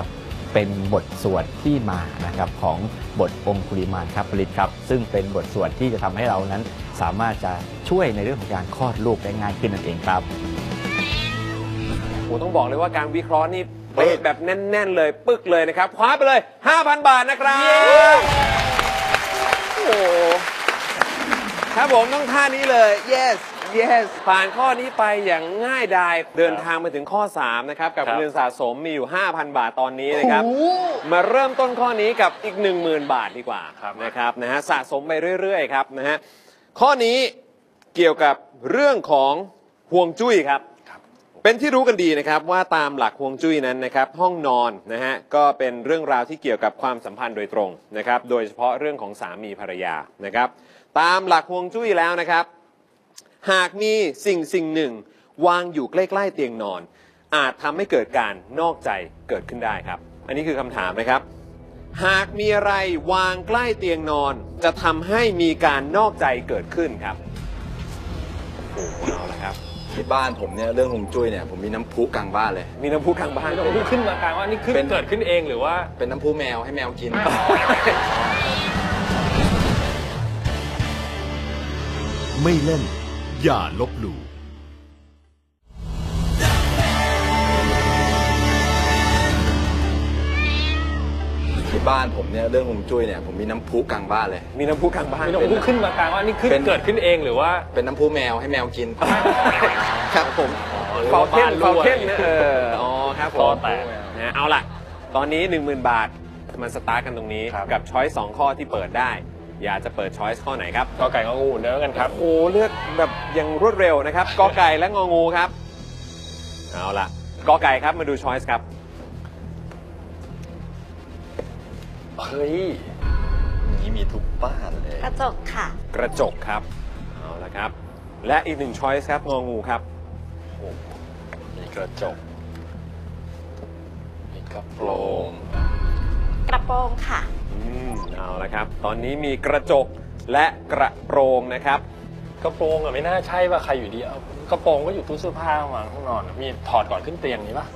เป็นบทสวดที่มานะครับของบทองคุลิมานคับปริตครับซึ่งเป็นบทสวดที่จะทำให้เรานั้นสามารถจะช่วยในเรื่องของการคลอดลูกได้ง่ายขึ้นนั่นเองครับโอ้ต้องบอกเลยว่าการวิเคราะห์นี่เป๊ะแบบแน่นๆเลยปึ๊กเลยนะครับคว้าไปเลย ห้าพัน บาทนะครับโอ้โหครับผมต้องท่านี้เลย yes yes ผ่านข้อนี้ไปอย่างง่ายดายเดินทางมาถึงข้อสามนะครับกับเงินสะสมมีอยู่ ห้าพัน บาทตอนนี้นะครับมาเริ่มต้นข้อนี้กับอีก หนึ่งหมื่น บาทดีกว่านะครับนะฮะสะสมไปเรื่อยๆครับนะฮะข้อนี้เกี่ยวกับเรื่องของฮวงจุ้ยครับเป็นที่รู้กันดีนะครับว่าตามหลักฮวงจุ้ยนั้นนะครับห้องนอนนะฮะก็เป็นเรื่องราวที่เกี่ยวกับความสัมพันธ์โดยตรงนะครับโดยเฉพาะเรื่องของสามีภรรยานะครับตามหลักฮวงจุ้ยแล้วนะครับหากมีสิ่งสิ่งหนึ่งวางอยู่ใกล้ๆเตียงนอนอาจทำให้เกิดการนอกใจเกิดขึ้นได้ครับอันนี้คือคำถามนะครับหากมีอะไรวางใกล้เตียงนอนจะทำให้มีการนอกใจเกิดขึ้นครับโอ้โหเอาละครับที่บ้านผมเนี่ยเรื่องฮวงจุ้ยเนี่ยผมมีน้ำพุกลางบ้านเลยมีน้ำพุกลางบ้านที่ขึ้นมากลางว่านี่ขึ้นเกิดขึ้นเองหรือว่าเป็นน้ำพุแมวให้แมวกินไม่เล่นอย่าลบหลู่ที่บ้านผมเนี่ยเรื่องฮวงจุ้ยเนี่ยผมมีน้ำพุกลางบ้านเลยมีน้ำพุกลางบ้านมีน้ำพุขึ้นมากลางว่านี่ขึ้นเกิดขึ้นเองหรือว่าเป็นน้ำพุแมวให้แมวกินครับผมฟอลเคนฟอลเคนนะเอออ๋อครับผมนะเอาล่ะตอนนี้ หนึ่งหมื่น บาทมาสตาร์ทกันตรงนี้กับช้อยส์สองข้อที่เปิดได้อยากจะเปิดช้อยส์ข้อไหนครับกอไก่งองูเดิมกันครับโอ้เลือกแบบยังรวดเร็วนะครับกอไก่และงองูครับเอาล่ะกอไก่ครับมาดูช้อยส์ครับเฮ้ยนี่มีทุกบ้านเลยกระจกค่ะกระจกครับเอาละครับและอีกหนึ่งช้อยส์ครับงองูครับโอ้มีกระจกมีกระโปรงกระโปรงค่ะอืมเอาละครับตอนนี้มีกระจกและกระโปรงนะครับกระโปรงอะไม่น่าใช่ว่าใครอยู่ดีเอากระโปรงก็อยู่ตู้เสื้อผ้าวางข้างนอนมีถอดก่อนขึ้นเตียงนี้ปะ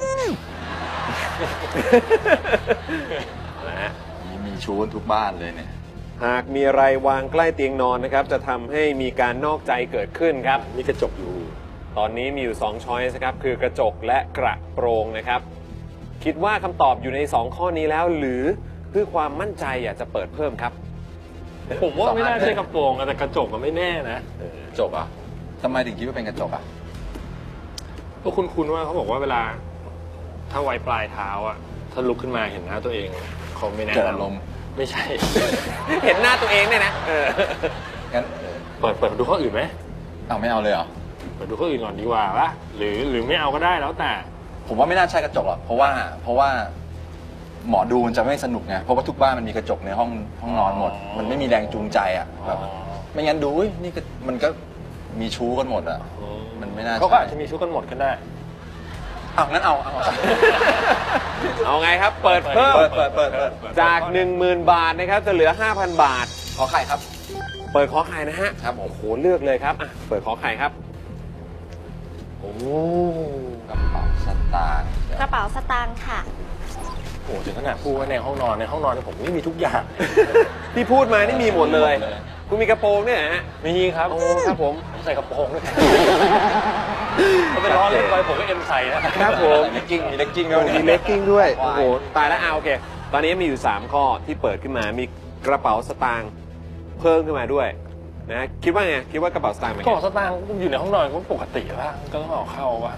นะฮะมีชู้ทุกบ้านเลยเนี่ยหากมีอะไรวางใกล้เตียงนอนนะครับจะทำให้มีการนอกใจเกิดขึ้นครับมีกระจกอยู่ตอนนี้มีอยู่สองช้อยส์ครับคือกระจกและกระโปรงนะครับคิดว่าคำตอบอยู่ในสองข้อนี้แล้วหรือเพื่อความมั่นใจอยากจะเปิดเพิ่มครับผมว่าไม่น่าใช่กระโปรงแต่กระจกก็ไม่แน่นะกระจกอ่ะทำไมถึงคิดว่าเป็นกระจกอ่ะก็คุ้นๆว่าเขาบอกว่าเวลาถ้าไว้ปลายเท้าอ่ะถ้าลุกขึ้นมาเห็นหน้าตัวเองเขาไม่แน่เกิดอารมณ์ไม่ใช่เห็นหน้าตัวเองเนี่ยนะเอองั้นเปิดเปิดดูข้ออื่นไหมเอาไม่เอาเลยเหรอเปิดดูข้ออื่นก่อนดีกว่าปะหรือหรือไม่เอาก็ได้แล้วแต่ผมว่าไม่น่าใช่กระจกหรอกเพราะว่าเพราะว่าหมอดูมันจะไม่สนุกไงเพราะว่าทุกบ้านมันมีกระจกในห้องห้องนอนหมดมันไม่มีแรงจูงใจอ่ะแบบไม่งั้นดูนี่ก็มันก็มีชู้กันหมดอ่ะมันไม่น่าเขาก็อาจจะมีชู้กันหมดก็ได้เอางั้นเอาเอาเอาไงครับเปิดเพิ่มจาก หนึ่งหมื่น บาทนะครับจะเหลือ ห้าพัน บาทขอไข่ครับเปิดขอไข่นะฮะครับโอ้โหเลือกเลยครับอ่ะเปิดขอไข่ครับโอ้กระเป๋าสตางค์กระเป๋าสตางค์ค่ะโอ้ถึงขนาดพูดว่าในห้องนอนในห้องนอนผมนี่มีทุกอย่างที่พูดมานี่มีหมดเลยคุณมีกระโปรงเนี่ยฮะมีครับโอ้ครับผมใส่กระโปรงด้วยเขาไปล้อเล่นไปผมก็เอ็มใส่นะครับผมมีเลกกิ้งมีเลกกิ้งด้วยมีเลกกิ้งด้วยโอ้โหตายแล้วเอาโอเคตอนนี้มีอยู่สามข้อที่เปิดขึ้นมามีกระเป๋าสตางค์เพิ่มขึ้นมาด้วยนะคิดว่าไงคิดว่ากระเป๋าสตางค์ไหมกระเป๋าสตางค์อยู่ในห้องนอนก็ปกติป่ะก็ต้องเอาเข้าป่ะ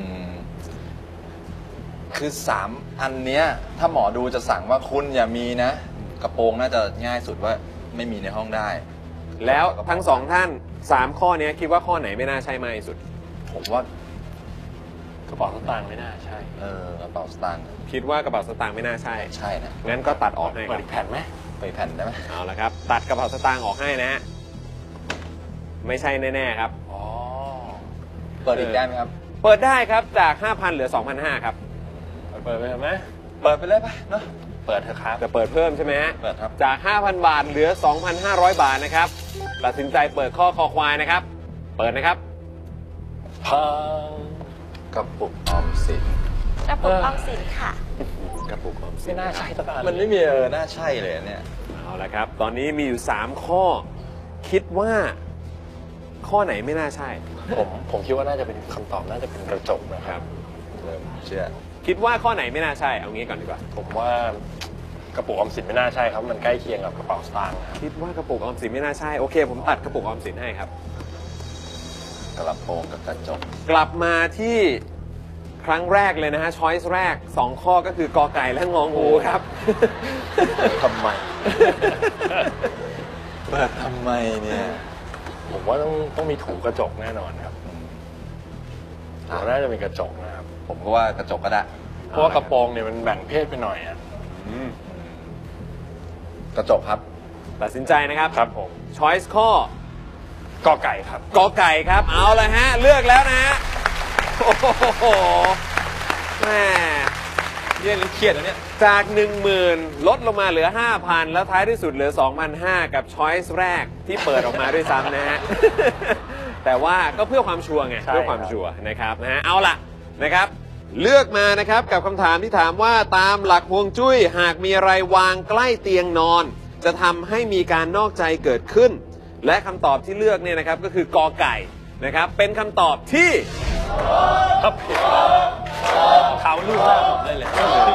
คือสามอันเนี้ยถ้าหมอดูจะสั่งว่าคุณอย่ามีนะกระโปรงน่าจะง่ายสุดว่าไม่มีในห้องได้แล้วทั้งสองท่านสามข้อนี้คิดว่าข้อไหนไม่น่าใช่มากที่สุดผมว่ากระเป๋าสตางค์ไม่น่าใช่เออกระเป๋าสตางค์คิดว่ากระเป๋าสตางค์ไม่น่าใช่ใช่นะงั้นก็ตัดออกให้เปิดแผ่นไหมเปิดแผ่นได้ไหมเอาละครับตัดกระเป๋าสตางค์ออกให้นะฮะไม่ใช่แน่ๆครับอ๋อเปิดอีกได้ไหมครับเปิดได้ครับจาก ห้าพัน เหลือ สองพันห้าร้อย ครับเปิดไปไหมเปิดไปเลยป่ะเนาะเปิดเถอะครับจะเปิดเพิ่มใช่ไหมฮะเปิดครับจาก ห้าพัน บาทเหลือ สองพันห้าร้อย บาทนะครับตัดสินใจเปิดข้อคอควายนะครับเปิดนะครับพังกระปุกออมสินกระปุกออมสินค่ะกระปุกออมสินไม่น่าใช่สักอันมันไม่มีเออน่าใช่เลยเนี่ยเอาละครับ ตอนนี้มีอยู่สามข้อ คิดว่าข้อไหนไม่น่าใช่ผมผมคิดว่าน่าจะเป็นคำตอบน่าจะเป็นกระจกนะครับเริ่มเชื่อคิดว่าข้อไหนไม่น่าใช่เอางี้ก่อนดีกว่าผมว่ากระปุกออมสินไม่น่าใช่ครับมันใกล้เคียงกับกระเป๋าสตางค์นะครับคิดว่ากระปุกออมสินไม่น่าใช่โอเค ผมตัดกระปุกออมสินให้ครับกระโปรงกับกระจกกลับมาที่ครั้งแรกเลยนะฮะช้อยส์แรกสองข้อก็คือกอไก่และงองูครับทำไมเปิดทำไมเนี่ยผมว่าต้องต้องมีถุงกระจกแน่นอนครับผมว่าน่าจะเป็นกระจกนะครับผมก็ว่ากระจกก็ได้เพราะว่ากระโปรงเนี่ยมันแบ่งเพศไปหน่อยอ่ะกระจกครับตัดสินใจนะครับครับผมช้อยส์ข้อกอไก่ครับกอไก่ครับเอาละฮะเลือกแล้วนะฮะโอ้โหแม่เยี่ยนเครียดนะเนี่ยจาก หนึ่งหมื่น ลดลงมาเหลือ ห้าพัน แล้วท้ายที่สุดเหลือ สองพันห้าร้อย กับช้อยส์แรกที่เปิดออกมาด้วยซ้ำนะฮะ แต่ว่าก็เพื่อความชัวร์ไงใช่เพื่อความชัวร์นะครับนะฮะเอาล่ะนะครับ เลือกมานะครับกับคำถามที่ถามว่าตามหลักฮวงจุ้ยหากมีอะไรวางใกล้เตียงนอน จะทำให้มีการนอกใจเกิดขึ้น และคำตอบที่เลือกเนี่ยนะครับก็คือกอไก่นะครับเป็นคำตอบที่ครับเขาลูกหน้าผมได้เลย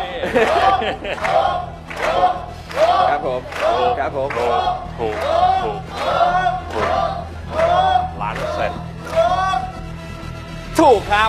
ครับผมครับผมถูกถูกถูกล้านเปอร์เซ็นต์ถูกครับ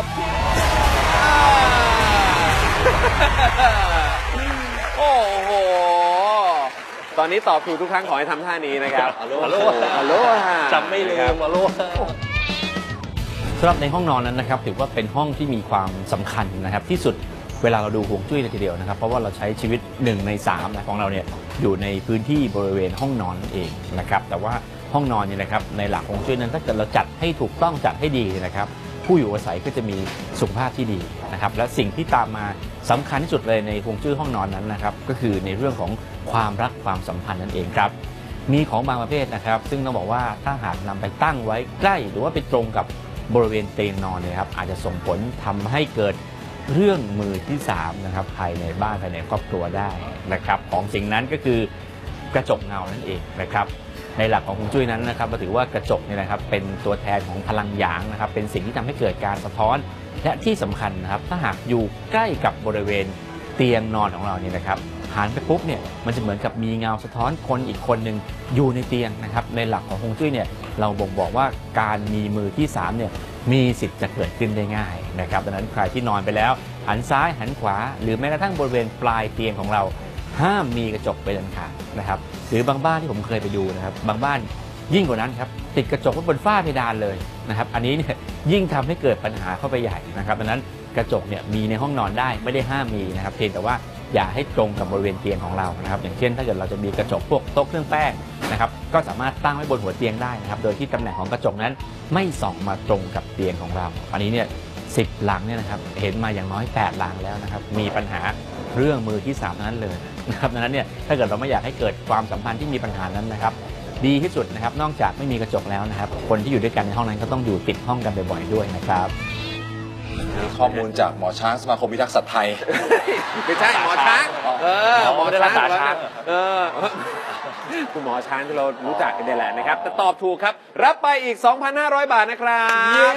โอ้โหตอนนี้ตอบถูกทุกครั้งขอให้ทำท่านี้นะครับอโลฮาอโลฮาจำไม่ลืมอโลฮาสำหรับในห้องนอนนั้นนะครับถือว่าเป็นห้องที่มีความสำคัญนะครับที่สุดเวลาเราดูฮวงจุ้ยเลยทีเดียวนะครับเพราะว่าเราใช้ชีวิตหนึ่งในสามนะของเราเนี่ยอยู่ในพื้นที่บริเวณห้องนอนนั่นเองนะครับแต่ว่าห้องนอนเนี่ยนะครับในหลักฮวงจุ้ยนั้นถ้าเกิดเราจัดให้ถูกต้องจัดให้ดีนะครับผู้อยู่อาศัยก็จะมีสุขภาพที่ดีนะครับและสิ่งที่ตามมาสำคัญที่สุดเลยในฮวงจุ้ยห้องนอนนั้นนะครับก็คือในเรื่องของความรักความสัมพันธ์นั่นเองครับมีของบางประเภทนะครับซึ่งต้องบอกว่าถ้าหากนำไปตั้งไว้ใกล้หรือว่าไปตรงกับบริเวณเตียงนอนเนี่ยครับอาจจะส่งผลทำให้เกิดเรื่องมือที่สามนะครับภายในบ้านภายในครอบครัวได้นะครับของสิ่งนั้นก็คือกระจกเงานั่นเองนะครับในหลักของฮวงจุ้ยนั้นนะครับเราถือว่ากระจกเนี่ยนะครับเป็นตัวแทนของพลังหยางนะครับเป็นสิ่งที่ทำให้เกิดการสะท้อนและที่สำคัญนะครับถ้าหากอยู่ใกล้กับบริเวณเตียงนอนของเราเนี่ยนะครับหันไปปุ๊บเนี่ยมันจะเหมือนกับมีเงาสะท้อนคนอีกคนหนึ่งอยู่ในเตียงนะครับในหลักของฮวงจุ้ยเนี่ยเราบ่งบอกว่าการมีมือที่สามเนี่ยมีสิทธิ์จะเกิดขึ้นได้ง่ายนะครับดังนั้นใครที่นอนไปแล้วหันซ้ายหันขวาหรือแม้กระทั่งบริเวณปลายเตียงของเราห้ามมีกระจกไปเด็ดขาดนะครับหรือบางบ้านที่ผมเคยไปดูนะครับบางบ้านยิ่งกว่านั้นครับติดกระจกไว้บนฝ้าเพดานเลยนะครับอันนี้เนี่ยยิ่งทำให้เกิดปัญหาเข้าไปใหญ่นะครับดังนั้นกระจกเนี่ยมีในห้องนอนได้ไม่ได้ห้ามมีนะครับเพียงแต่ว่าอย่าให้ตรงกับบริเวณเตียงของเรานะครับอย่างเช่นถ้าเกิดเราจะมีกระจกพวกโต๊ะเครื่องแป้งนะครับก็สามารถตั้งไว้บนหัวเตียงได้นะครับโดยที่ตำแหน่งของกระจกนั้นไม่ส่องมาตรงกับเตียงของเราอันนี้เนี่ยสิบหลังเนี่ยนะครับเห็นมาอย่างน้อยแปดหลังแล้วนะครับมีปัญหาเรื่องมือที่สามนั้นเลยนะครับดังนั้นเนี่ยถ้าเกิดเราไม่อยากให้เกิดความสัมพันธ์ที่มีปัญหานั้นนะครับดีที่สุดนะครับนอกจากไม่มีกระจกแล้วนะครับคนที่อยู่ด้วยกันในห้องนั้นก็ต้องอยู่ติดห้องกันบ่อยๆด้วยนะครับมีข้อมูลจากหมอช้างสมาคมพิทักษ์สัตว์ไทยไม่ใช่หมอช้างเออหมอไม่ได้รักษาช้างเออคุณหมอช้างที่เรารู้จักกันนี่แหละนะครับแต่ตอบถูกครับรับไปอีก สองพันห้าร้อย บาทนะครับ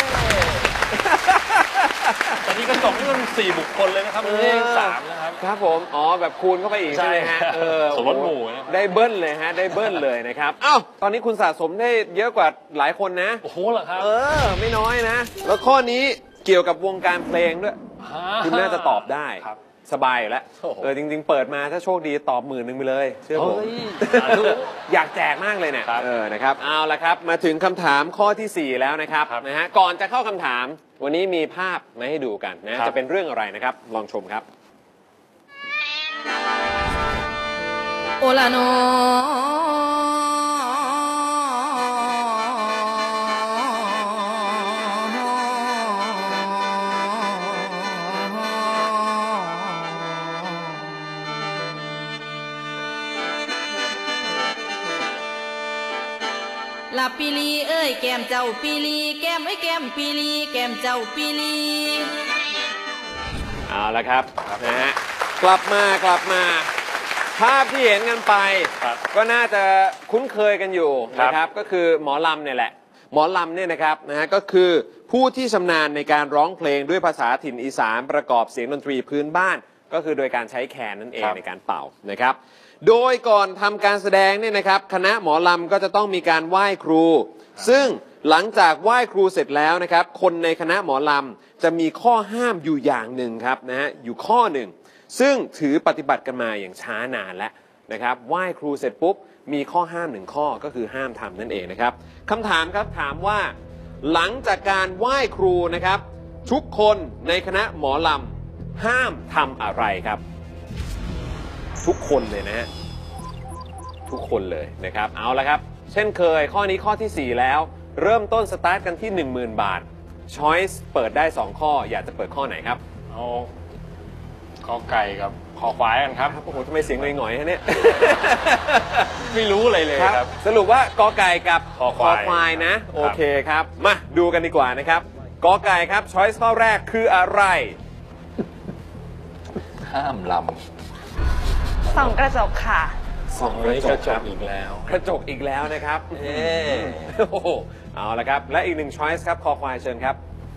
ตอนนี้กระจกนี่มันสี่บุคคลเลยนะครับเลขสามนะครับครับผมอ๋อแบบคูณเข้าไปอีกใช่ไหมฮะเออสมรสหมู่นะได้เบิ้ลเลยฮะได้เบิ้ลเลยนะครับอ้าวตอนนี้คุณสะสมได้เยอะกว่าหลายคนนะโอ้โหเหรอครับเออไม่น้อยนะแล้วข้อนี้เกี่ยวกับวงการเพลงด้วยคุณน่าจะตอบได้สบายอยู่แล้วเออจริงๆเปิดมาถ้าโชคดีตอบหมื่นหนึ่งไปเลยเชื่อผมอยากแจกมากเลยเนี่ยเออนะครับเอาละครับมาถึงคำถามข้อที่สี่แล้วนะครับนะฮะก่อนจะเข้าคำถามวันนี้มีภาพมาให้ดูกันนะจะเป็นเรื่องอะไรนะครับลองชมครับโอลาโนลาปีลีเอ้ยแก้มเจ้าปีลีแก้มไอ้แก้มปีลีแก้มเจ้าปีลีเอาละครับนะฮะกลับมากลับมาภาพที่เห็นกันไปก็น่าจะคุ้นเคยกันอยู่นะครับก็คือหมอลำเนี่ยแหละหมอลำเนี่ยนะครับนะฮะก็คือผู้ที่ชำนาญในการร้องเพลงด้วยภาษาถิ่นอีสานประกอบเสียงดนตรีพื้นบ้านก็คือโดยการใช้แคนนั่นเองในการเป่านะครับโดยก่อนทำการแสดงเนี่ยนะครับคณะหมอลำก็จะต้องมีการไหว้ครูซึ่งหลังจากไหว้ครูเสร็จแล้วนะครับคนในคณะหมอลำจะมีข้อห้ามอยู่อย่างหนึ่งครับนะฮะอยู่ข้อหนึ่งซึ่งถือปฏิบัติกันมาอย่างช้านานแล้วนะครับไหว้ครูเสร็จปุ๊บมีข้อห้ามหนึ่งข้อก็คือห้ามทำนั่นเองนะครับคำถามครับถามว่าหลังจากการไหว้ครูนะครับทุกคนในคณะหมอลำห้ามทำอะไรครับทุกคนเลยนะฮะทุกคนเลยนะครับเอาละครับเช่นเคยข้อนี้ข้อที่สี่แล้วเริ่มต้นสตาร์ทกันที่ หนึ่งหมื่น บาทช้อยส์เปิดได้สองข้ออยากจะเปิดข้อไหนครับเอากอไก่กับคอควายกันครับโอ้โหทำไมเสียงหน่อยๆฮะเนี่ยไม่รู้อะไรเลยครับสรุปว่ากอไก่กับคอควายนะโอเคครับมาดูกันดีกว่านะครับกอไก่ครับช้อยส์ข้อแรกคืออะไรห้ามลำส่องกระจกค่ะส่องกระจกอีกแล้วกระจกอีกแล้วนะครับเออโอ้โหเอาละครับและอีกหนึ่งช้อยส์ครับคอควายเชิญครับ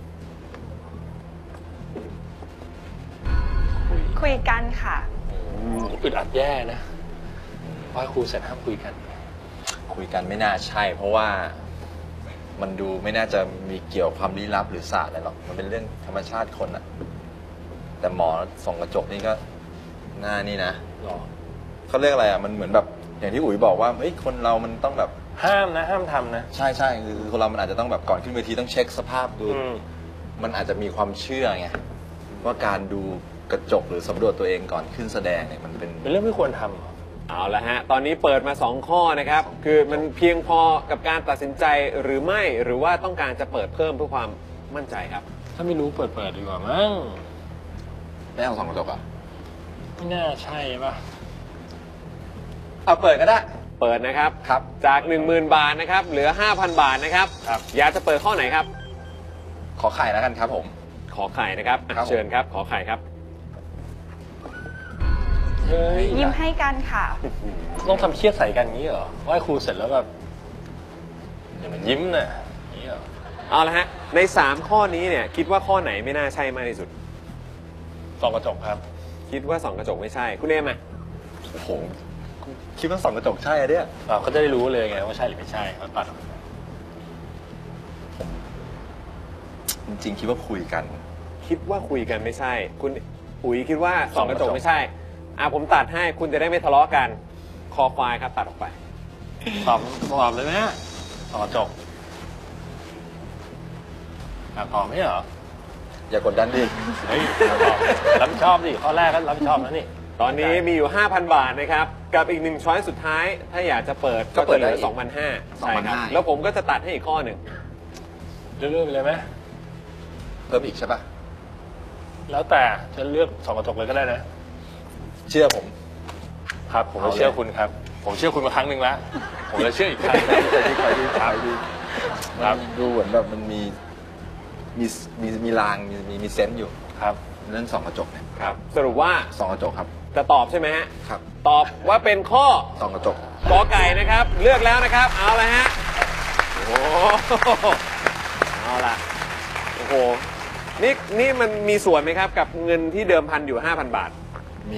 คุยกันค่ะอึดอัดแย่นะว่าครูเสร็จห้ามคุยกันคุยกันไม่น่าใช่เพราะว่ามันดูไม่น่าจะมีเกี่ยวความลี้ลับหรือศาสตร์อะไรหรอกมันเป็นเรื่องธรรมชาติคนอะแต่หมอส่องกระจกนี่ก็หน้านี่นะเขาเรียกอะไรอะมันเหมือนแบบอย่างที่อุ๋ยบอกว่าเฮ้ยคนเรามันต้องแบบห้ามนะห้ามทำนะใช่ใช่คือคนเรามันอาจจะต้องแบบก่อนขึ้นเวทีต้องเช็คสภาพดูมันอาจจะมีความเชื่อไงว่าการดูกระจกหรือสำรวจตัวเองก่อนขึ้นแสดงเนี่ยมันเป็นเป็นเรื่องไม่ควรทำเอาละฮะตอนนี้เปิดมาสองข้อนะครับคือมันเพียงพอกับการตัดสินใจหรือไม่หรือว่าต้องการจะเปิดเพิ่มเพื่อความมั่นใจครับถ้าไม่รู้เปิดเปิดดีกว่ามั้งไม่เอาส่องกระจกอ่ะไม่น่าใช่ป่ะเอาเปิดก็ได้เปิดนะครับครับจาก หนึ่งหมื่น บาทนะครับเหลือ ห้าพัน บาทนะครับอยากจะเปิดข้อไหนครับขอไข่แล้วกันครับผมขอไข่นะครับเชิญครับขอไข่ครับยิ้มให้กันค่ะต้องทำเครียดใส่กันงี้เหรอไหว้ครูเสร็จแล้วแบบอย่ามันยิ้มน่ะนี่เหรอเอาละฮะในสามข้อนี้เนี่ยคิดว่าข้อไหนไม่น่าใช่มากที่สุดส่องกระจกครับคิดว่าส่องกระจกไม่ใช่คุณเอมอ่ะโอ้โหคิดว่าส่องกระจกใช่อะเนี่ยเขาจะได้รู้เลยไงว่าใช่หรือไม่ใช่เขาตัดจริงๆคิดว่าคุยกันคิดว่าคุยกันไม่ใช่คุณอุ๋ยคิดว่าส่องกระจกไม่ใช่อ่ะผมตัดให้คุณจะได้ไม่ทะเลาะกันคอควายครับตัดออกไปตอบตอบเลยไหมส่องกระจกตอบไม่เหรออย่ากดดันดิเฮ้ยรับผิดชอบดิข้อแรกก็รับผิดชอบแล้วนี่ตอนนี้มีอยู่ ห้าพัน บาทนะครับกับอีกหนึ่งช้อยสุดท้ายถ้าอยากจะเปิดก็เปิดเหลือ สองพันห้าร้อย ใช่ครับแล้วผมก็จะตัดให้อีกข้อหนึ่งเลือกไปเลยไหมเพิ่มอีกใช่ปะแล้วแต่จะเลือกสองกระจกเลยก็ได้นะเชื่อผมครับผมเชื่อคุณครับผมเชื่อคุณมาครั้งหนึ่งแล้วผมจะเชื่ออีกครั้งนึงใจดีใจดีใจดีครับดูเหมือนแบบมันมีมีมีมีรางมีมีมีเซนต์อยู่ครับเรื่องสองกระจกเนี่ยครับสรุปว่าสองกระจกครับจะตอบใช่ไหมฮะครับตอบว่าเป็นข้อสองกระจกกอไก่นะครับเลือกแล้วนะครับเอาละฮะโอ้เอาละโอ้โหนี่นี่มันมีส่วนไหมครับกับเงินที่เดิมพันอยู่ ห้าพัน บาทมี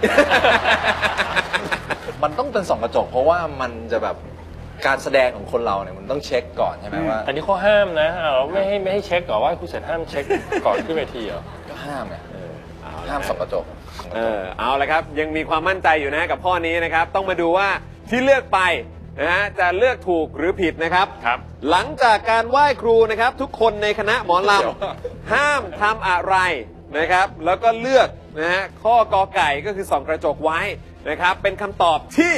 มันต้องเป็นสองกระจกเพราะว่ามันจะแบบการแสดงของคนเราเนี่ยมันต้องเช็คก่อนใช่ไหมว่าอันนี้ข้อห้ามนะเราไม่ให้ไม่ให้เช็คก่อนว่าครูเสร็จห้ามเช็คก่อนขึ้นเวทีเหรอก็ห้ามไงห้ามสองกระจกเออเอาละครับยังมีความมั่นใจอยู่นะกับข้อนี้นะครับต้องมาดูว่าที่เลือกไปนะฮะจะเลือกถูกหรือผิดนะครับครับหลังจากการไหว้ครูนะครับทุกคนในคณะหมอลำห้ามทำอะไรนะครับแล้วก็เลือกนะฮะข้อกอไก่ก็คือส่องกระจกไว้นะครับเป็นคำตอบที่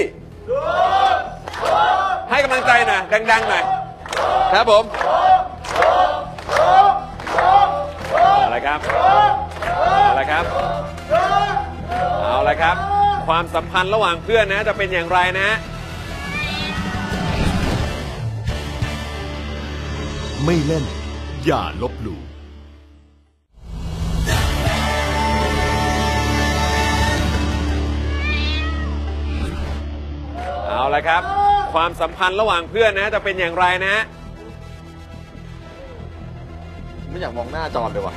ให้กำลังใจหน่อยดังๆหน่อยครับผมเอาละครับเอาละครับเอาละครับความสัมพันธ์ระหว่างเพื่อนนะจะเป็นอย่างไรนะไม่เล่นอย่าลบหลู่ละครับ ความสัมพันธ์ระหว่างเพื่อนนะจะเป็นอย่างไรนะไม่อยากมองหน้าจอนเลยว่ะ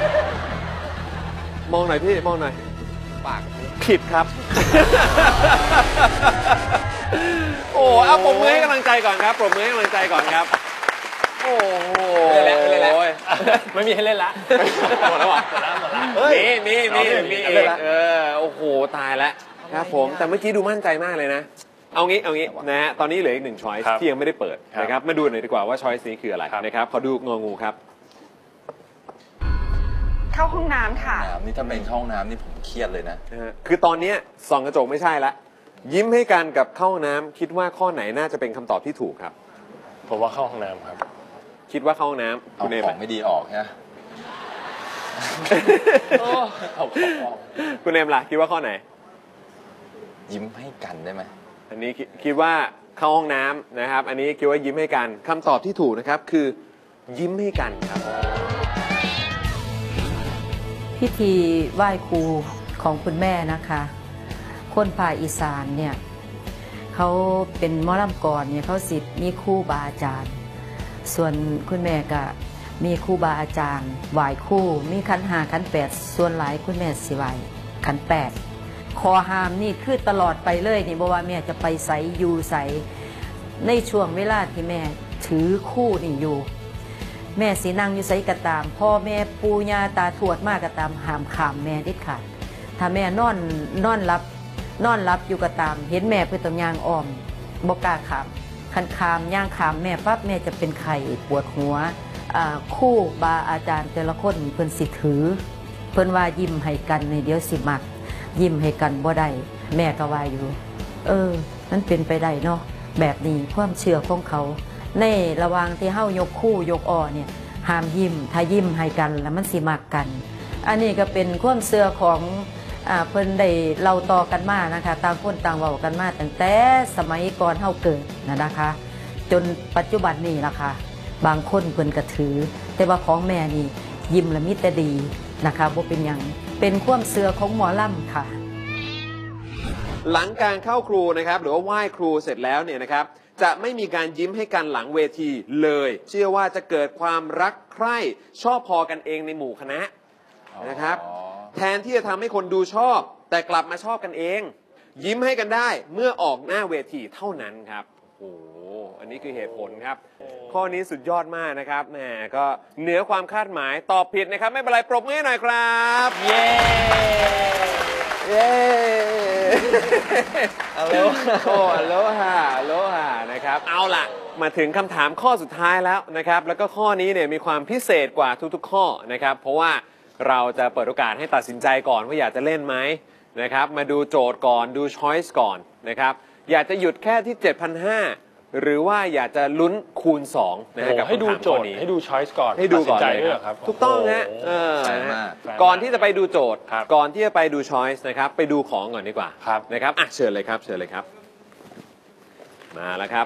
มองหน่อยพี่มองหน่อยปากผิดครับ โอ้เอาปรบมือให้กำลังใจก่อนครับปรบมือให้กำลังใจก่อนครับโอ้โหไม่เล่นแล้วไม่เล่นแล้วไม่มีให้เล่นละหมดแล้วหมดแล้วหมดแล้วมีมีมีมีเอาเลยละเออโอ้โหตายแล้วครับผมแต่เมื่อกี้ดูมั่นใจมากเลยนะเอางี้เอางี้นะฮะตอนนี้เหลืออีกหนึ่งช้อยส์ที่ยังไม่ได้เปิดนะครับมาดูหน่อยดีกว่าว่าช้อยส์นี้คืออะไรนะครับขอดูงองูครับเข้าห้องน้ำค่ะน้ำนี่ถ้าเป็นเข้าห้องน้ำนี่ผมเครียดเลยนะนะฮะคือตอนเนี้ยส่องกระจกไม่ใช่ละยิ้มให้กันกับเข้าห้องน้ำคิดว่าข้อไหนน่าจะเป็นคำตอบที่ถูกครับผมว่าเข้าห้องน้ำครับคิดว่าเข้าห้องน้ำเอาคุณเอมของไม่ดีออกนะเอาของออกคุณเอมล่ะคิดว่าข้อไหนยิ้มให้กันได้ไหมอันนี้คิดคิดว่าเข้าห้องน้ำนะครับ อันนี้คิดว่ายิ้มให้กันคำตอบที่ถูกนะครับคือยิ้มให้กันครับพิธีไหว้ครูของคุณแม่นะคะ คนภาคอีสานเนี่ยเขาเป็นหมอลำกรเนี่ยเขาสิมีครูบาอาจารย์ ส่วนคุณแม่ก็มีครูบาอาจารย์ไหว้ครูมีขันห้าขันแปดส่วนหลายคุณแม่สิไหว้ขันแปดคอหามนี่คือตลอดไปเลยนี่บอกว่าแม่จะไปใสอยู่ใสในช่วงเวลาที่แม่ถือคู่นี่อยู่แม่สีนั่งอยู่ไสกระตามพ่อแม่ปู่ย่าตาทวดมากกระตามหามขามแม่เด็ดขาดถ้าแม่นอนนอนรับนอนรับอยู่กระตามเห็นแม่เพื่อตำยางอ้อมบกล้าขามคันขามย่างขามแม่ปั๊บแม่จะเป็นไข่ปวดหัวคู่บาอาจารย์แต่ละคนเพิ่นสิถือเพิ่นว่ายิ้มให้กันในเดี๋ยวสิมักยิ้มให้กันบ่ได้แม่ก็ว่าอยู่เออมันเป็นไปได้เนาะแบบนี้ความเชื่อของเขาในระหว่างที่เฮายกคู่ยกอ่อเนี่ยห้ามยิ้มถ้ายิ้มให้กันแล้วมันสิมักกันอันนี้ก็เป็นความเชื่อของอ่าเพิ่นได้เล่าต่อกันมานะคะต่างคนต่างเว้ากันมาตั้งแต่สมัยก่อนเฮาเกิดนะนะคะจนปัจจุบันนี้ล่ะค่ะบางคนเพิ่นก็ถือแต่ว่าของแม่นี่ยิ้มและมีแต่ดีนะคะบ่เป็นหยังเป็นความเชื่อของหมอลำค่ะหลังการเข้าครูนะครับหรือว่าไหว้ครูเสร็จแล้วเนี่ยนะครับจะไม่มีการยิ้มให้กันหลังเวทีเลยเชื่อว่าจะเกิดความรักใคร่ชอบพอกันเองในหมู่คณะนะครับแทนที่จะทำให้คนดูชอบแต่กลับมาชอบกันเอง ยิ้มให้กันได้เมื่อออกหน้าเวทีเท่านั้นครับโอ้โหอันนี้คือเหตุผลครับข้อนี้สุดยอดมากนะครับแหมก็เหนือความคาดหมายตอบผิดนะครับไม่เป็นไรปรบมือให้หน่อยครับเย้เย้อัลโหลโอ้อัลโหลฮะอัลโหลฮะนะครับเอาล่ะมาถึงคำถามข้อสุดท้ายแล้วนะครับแล้วก็ข้อนี้เนี่ยมีความพิเศษกว่าทุกๆข้อนะครับเพราะว่าเราจะเปิดโอกาสให้ตัดสินใจก่อนว่าอยากจะเล่นไหมนะครับมาดูโจทย์ก่อนดูช้อยส์ก่อนนะครับอยากจะหยุดแค่ที่ เจ็ดพันห้าร้อย หรือว่าอยากจะลุ้นคูณสองนะกับให้ดูคำถามโจข้อทย์นี้ให้ดูช้อยส์ก่อนให้ดูก่อนตัดเลสิยใจด้วยครับถูกต้องฮะเออแฟนนะมาฮะกก่อนที่จะไปดูโจทย์ครับก่อนที่จะไปดูช้อยส์นะครับไปดูของก่อนดีกว่าครับนะครับอ่ะเชิญเลยครับเชิญเลยครับมาแล้วครับ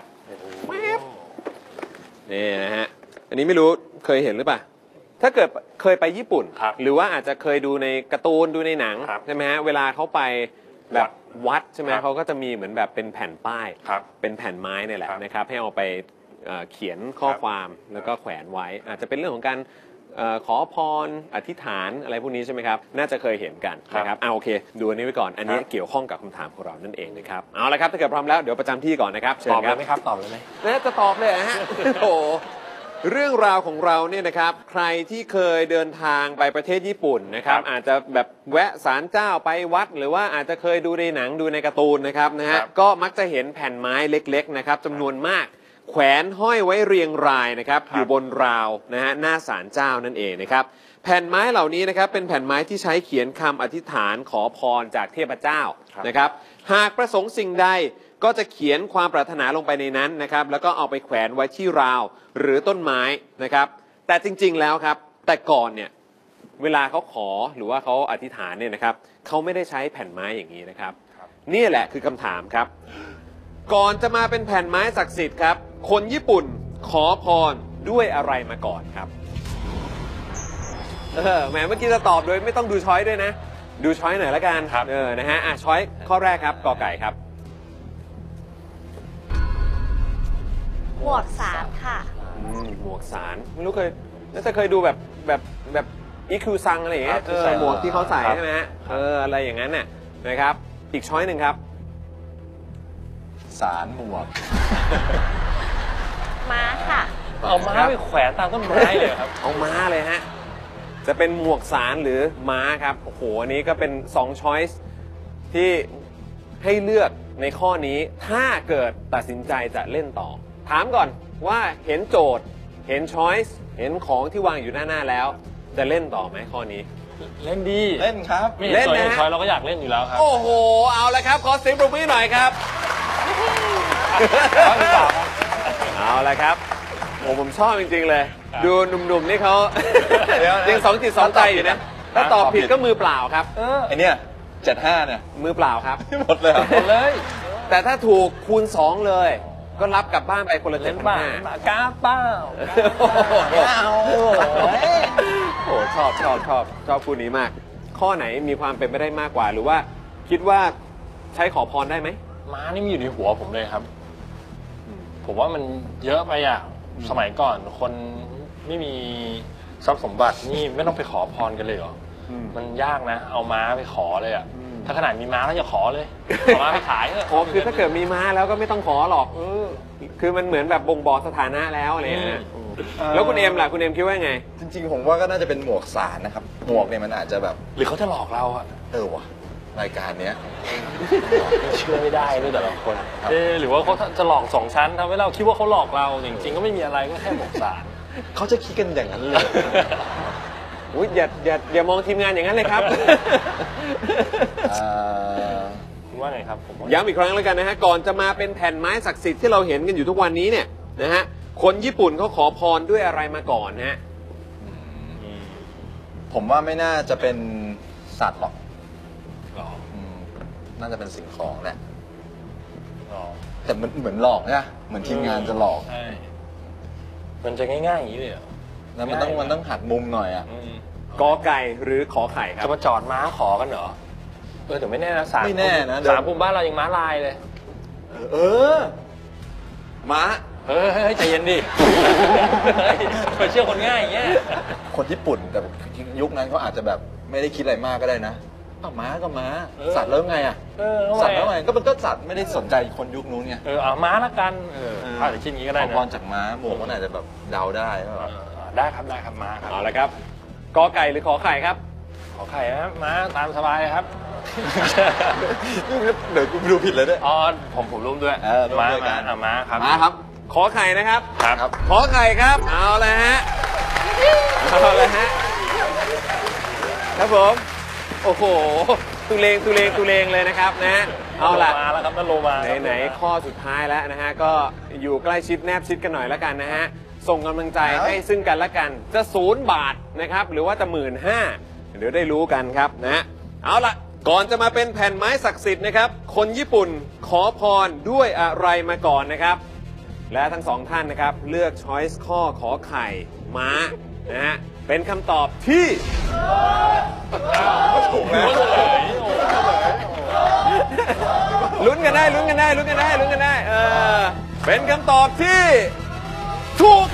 นี่นะฮะอันนี้ไม่รู้เคยเห็นหรือเปล่าถ้าเกิดเคยไปญี่ปุ่นครับหรือว่าอาจจะเคยดูในการ์ตูนดูในหนังครับใช่ไหมฮะเวลาเขาไปแบบวัดใช่ไหมครับเขาก็จะมีเหมือนแบบเป็นแผ่นป้ายครับเป็นแผ่นไม้เนี่ยแหละครับนะครับให้เอาไปเอ่อเขียนข้อครับความแล้วก็แขวนไว้ อาจจะเป็นเรื่องของการเอ่อขอพรอธิษฐานอะไรพวกนี้ใช่ไหมครับน่าจะเคยเห็นกันนะครับเอาโอเคดูอันนี้ไว้ก่อนอันนี้เกี่ยวข้องกับคำถามของเรานั่นเองนะครับเอาละครับถ้าเกิดพร้อมแล้วเดี๋ยวประจำที่ก่อนนะครับเชิตญอบคเลรับยไหมครับตอบเลยไหมน่าจะตอบเลยนะฮะ โอ้โหเรื่องราวของเราเนี่ยนะครับใครที่เคยเดินทางไปประเทศญี่ปุ่นนะครับครับอาจจะแบบแวะศาลเจ้าไปวัด หรือว่าอาจจะเคยดูในหนังดูในการ์ตูนนะครับนะฮะครับก็มักจะเห็นแผ่นไม้เล็กๆนะครับจำนวนมากแขวนห้อยไว้เรียงรายนะครับครับอยู่บนราวนะฮะหน้าศาลเจ้านั่นเองนะครับแผ่นไม้เหล่านี้นะครับเป็นแผ่นไม้ที่ใช้เขียนคำอธิษฐานขอพรจากเทพเจ้านะครับหากประสงค์สิ่งใดก็จะเขียนความปรารถนาลงไปในนั้นนะครับแล้วก็เอาไปแขวนไว้ที่ราวหรือต้นไม้นะครับแต่จริงๆแล้วครับแต่ก่อนเนี่ยเวลาเขาขอหรือว่าเขาอธิษฐานเนี่ยนะครับเขาไม่ได้ใช้แผ่นไม้อย่างนี้นะครับนี่แหละคือคำถามครับก่อนจะมาเป็นแผ่นไม้ศักดิ์สิทธิ์ครับคนญี่ปุ่นขอพรด้วยอะไรมาก่อนครับเออแหมเมื่อกี้จะตอบโดยไม่ต้องดูช้อยด้วยนะดูช้อยหน่อยละกันครับเออนะฮะอ่ะช้อยข้อแรกครับกอไก่ครับหมวกสามค่ะอืมหมวกสารไม่รู้เคยน่าจะเคยดูแบบแบบแบบอีคิวซังอะไรอย่างเงี้ยเออหมวกที่เขาใส่ใช่ไหมฮะเอออะไรอย่างนั้นน่ะนะครับอีกช้อยหนึ่งครับสารหมวกม้าค่ะเอาม้าไปแขวนตามต้นไม้เลยครับเอาม้าเลยฮะจะเป็นหมวกสารหรือม้าครับโอ้โหอันนี้ก็เป็นสองช้อยส์ที่ให้เลือกในข้อนี้ถ้าเกิดตัดสินใจจะเล่นต่อ ถามก่อนว่าเห็นโจทย์เห็นช้อยส์เห็นของที่วางอยู่หน้าหน้าแล้วจะเล่นต่อไหมข้อนี้เล่นดีเล่นครับไม่เห็นเล่นตัวนะเห็นชอยเราก็อยากเล่นอยู่แล้วครับโอ้โหเอาละครับขอเสียงปรบมือหน่อยครับเอาละครับโอ้ผมชอบจริงๆเลย ดูหนุ่มๆนี่เขายังสองจิตสองใจอยู่นะถ้าตอบผิดก็มือเปล่าครับไอเนี้ยเจ็ดห้าเนี่ยมือเปล่าครับหมดเลยหมดเลยแต่ถ้าถูกคูณสองเลย ก็รับกลับบ้านไปคนละเจ็เล่ดนพันบ้าห้ากาเป้าเอาโอ้ชอบชอบชอบชอบคู่นี้มาก ข้อไหนมีความเป็นไปได้มากกว่า หรือว่าคิดว่าใช้ขอพรได้ไหมม้านี่มันอยู่ในหัวผมเลยครับ ผมว่ามันเยอะไปอ่ะสมัยก่อนคนไม่มีทรัพย์สมบัตินี่ไม่ต้องไปขอพรกันเลยเหรอมันยากนะ เอาม้าไปขอเลยอ่ะถ้าขนาดมีม้าแล้วอย่าขอเลยเอาม้าไปขายเถอะโอ้คือถ้าเกิดมีม้าแล้วก็ไม่ต้องขอหรอกเออคือมันเหมือนแบบบ่งบอกสถานะแล้วอะไรอย่างเงี้ยแล้วคุณเอ็มล่ะคุณเอ็มคิดว่าไงจริงๆผมว่าก็น่าจะเป็นหมวกสารนะครับหมวกเนี่ยมันอาจจะแบบหรือเขาจะหลอกเราอ่ะเออว่ะรายการเนี้ยเชื่อไม่ได้ด้วยแต่ละคนเออหรือว่าเขาจะหลอกสองชั้นทำให้เราคิดว่าเขาหลอกเราจริงๆก็ไม่มีอะไรก็แค่หมกสารเขาจะคิดกันอย่างนั้นเลยอุ๊ยอย่าอย่าอย่ามองทีมงานอย่างนั้นเลยครับคุณว่าไงครับผมย้ำอีกครั้งแล้วกันนะฮะก่อนจะมาเป็นแผ่นไม้ศักดิ์สิทธิ์ที่เราเห็นกันอยู่ทุกวันนี้เนี่ยนะฮะคนญี่ปุ่นเขาขอพรด้วยอะไรมาก่อนฮะผมว่าไม่น่าจะเป็นสัตว์หรอกอืมน่าจะเป็นสิ่งของแหละแต่มันเหมือนหลอกนะเหมือนทีมงานจะหลอกใช่มันจะง่ายๆอย่างนี้เลยเหรอแล้วมันต้องมันต้องหักมุมหน่อยอ่ะกอไก่หรือขอไข่ครับจะมาจอดม้าขอกันเหรอเออแต่ไม่แน่นะสามไม่แน่นะสามภูมิบ้านเรายังม้าลายเลยเออม้าเฮ้ยเฮ้ยใจเย็นดิมาเชื่อคนง่ายอย่างเงี้ยคนญี่ปุ่นแต่ยุคนั้นเขาอาจจะแบบไม่ได้คิดอะไรมากก็ได้นะอ้าวม้าก็ม้าสัตว์แล้วไงอ่ะเออสัตว์แล้วไงก็มันก็สัตว์ไม่ได้สนใจคนยุคนู้นไงเออเอาม้าละกันเอออาจจะคิดอย่างนี้ก็ได้ขอนะพรจากม้าหมวกมันอาจจะแบบเดาได้ว่าแบบได้ครับได้ครับม้าครับเอาละครับกอไก่หรือขอไข่ครับขอไข่นะม้าตามสบายครับเดี๋ยวกูดูผิดเลยด้วยอ๋อผมผมร่วมด้วยเออร่วมม้าด้วยกัม้าน อ่ะม้าครับมาครับ ขอไข่นะครับครับขอไข่ครับเอาละฮะเอาละฮะครับผมโอ้โหตุเลงตุเลงตุเลงเลยนะครับนะเอาละมาแล้วครับนั่นโลมาไหนๆข้อสุดท้ายแล้วนะฮะก็อยู่ใกล้ชิดแนบชิดกันหน่อยแล้วกันนะฮะส่งกำลังใจให้ซึ่งกันและกันจะศูนย์บาทนะครับหรือว่าจะหมื่นห้าเดี๋ยวได้รู้กันครับนะเอาละก่อนจะมาเป็นแผ่นไม้ศักดิ์สิทธิ์นะครับคนญี่ปุ่นขอพรด้วยอะไรมาก่อนนะครับและทั้งสองท่านนะครับเลือกช้อยส์ข้อขอไข่ม้านะฮะเป็นคำตอบที่ถูกแล้วลุ้นกันได้ลุ้นกันได้ลุ้นกันได้ลุ้นกันได้เออเป็นคำตอบที่ถูก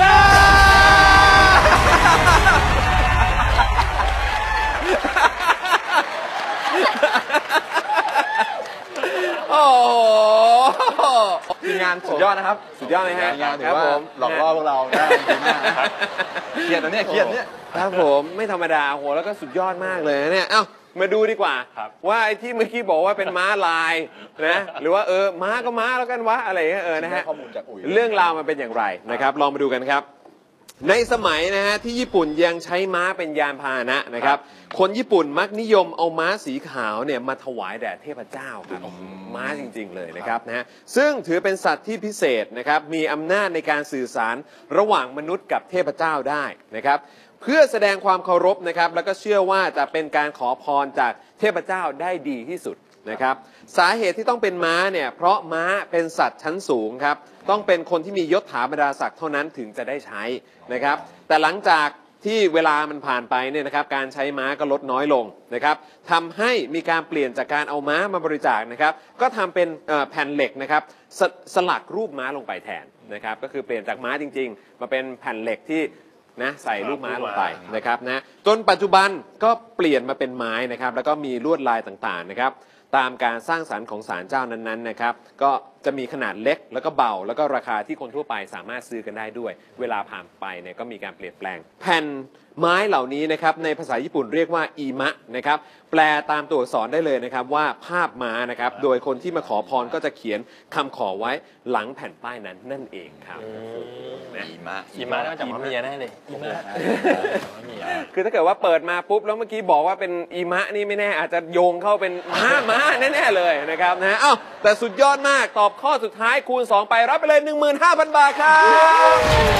ครับโอ้โหทีมงานสุดยอดนะครับสุดยอดเลยฮะทีมงานถืครัอบ ว่าผมหลอกล่อพวกเราได้ดีมากนะครับเครียดนะเนี่ยเครียดเนี่ยครับผมไม่ธรรมดาโหแล้วก็สุดยอดมากเลยนะเนี่ยเอ้ามาดูดีกว่าว่าไอ้ที่เมื่อกี้บอกว่าเป็นม้าลายนะหรือว่าเออม้าก็ม้าแล้วกันวะอะไรเงี้ยเออนะฮะข้อมูลจากอุ๋ยเรื่องราวมันเป็นอย่างไรนะครับลองมาดูกันครับในสมัยนะฮะที่ญี่ปุ่นยังใช้ม้าเป็นยานพาหนะนะครับคนญี่ปุ่นมักนิยมเอาม้าสีขาวเนี่ยมาถวายแด่เทพเจ้าครับม้าจริงๆเลยนะครับนะฮะซึ่งถือเป็นสัตว์ที่พิเศษนะครับมีอำนาจในการสื่อสารระหว่างมนุษย์กับเทพเจ้าได้นะครับเพื่อแสดงความเคารพนะครับแล้วก็เชื่อว่าจะเป็นการขอพรจากเทพเจ้าได้ดีที่สุดนะครับสาเหตุที่ต้องเป็นม้าเนี่ยเพราะม้าเป็นสัตว์ชั้นสูงครับต้องเป็นคนที่มียศถาบรรดาศักดิ์เท่านั้นถึงจะได้ใช้นะครับแต่หลังจากที่เวลามันผ่านไปเนี่ยนะครับการใช้ม้าก็ลดน้อยลงนะครับทำให้มีการเปลี่ยนจากการเอาม้ามาบริจาคนะครับก็ทำเป็นแผ่นเหล็กนะครับส, สลักรูปม้าลงไปแทนนะครับก็คือเปลี่ยนจากม้าจริงๆมาเป็นแผ่นเหล็กที่นะใส่รูปม้าลงไปนะครับนะจนปัจจุบันก็เปลี่ยนมาเป็นไม้นะครับแล้วก็มีลวดลายต่างๆนะครับตามการสร้างสรรค์ของศาลเจ้านั้นๆนะครับก็จะมีขนาดเล็กแล้วก็เบาแล้วก็ราคาที่คนทั่วไปสามารถซื้อกันได้ด้วยเวลาผ่านไปเนี่ยก็มีการเปลี่ยนแปลงแผ่นไม้เหล่านี้นะครับในภาษาญี่ปุ่นเรียกว่าอีมะนะครับแปลตามตัวอักษรได้เลยนะครับว่าภาพม้านะครับโดยคนที่มาขอพรก็จะเขียนคำขอไว้หลังแผ่นป้ายนั้นนั่นเองครับอีมะอีมะน่าจะมาเมียแน่เลยอีมะคือถ้าเกิดว่าเปิดมาปุ๊บแล้วเมื่อกี้บอกว่าเป็นอีมะนี่ไม่แน่อาจจะโยงเข้าเป็นม้าม้าแน่ๆเลยนะครับนะอ้าวแต่สุดยอดมากตอบข้อสุดท้ายคูณสองไปรับไปเลย หนึ่งหมื่นห้าพัน บาทครับ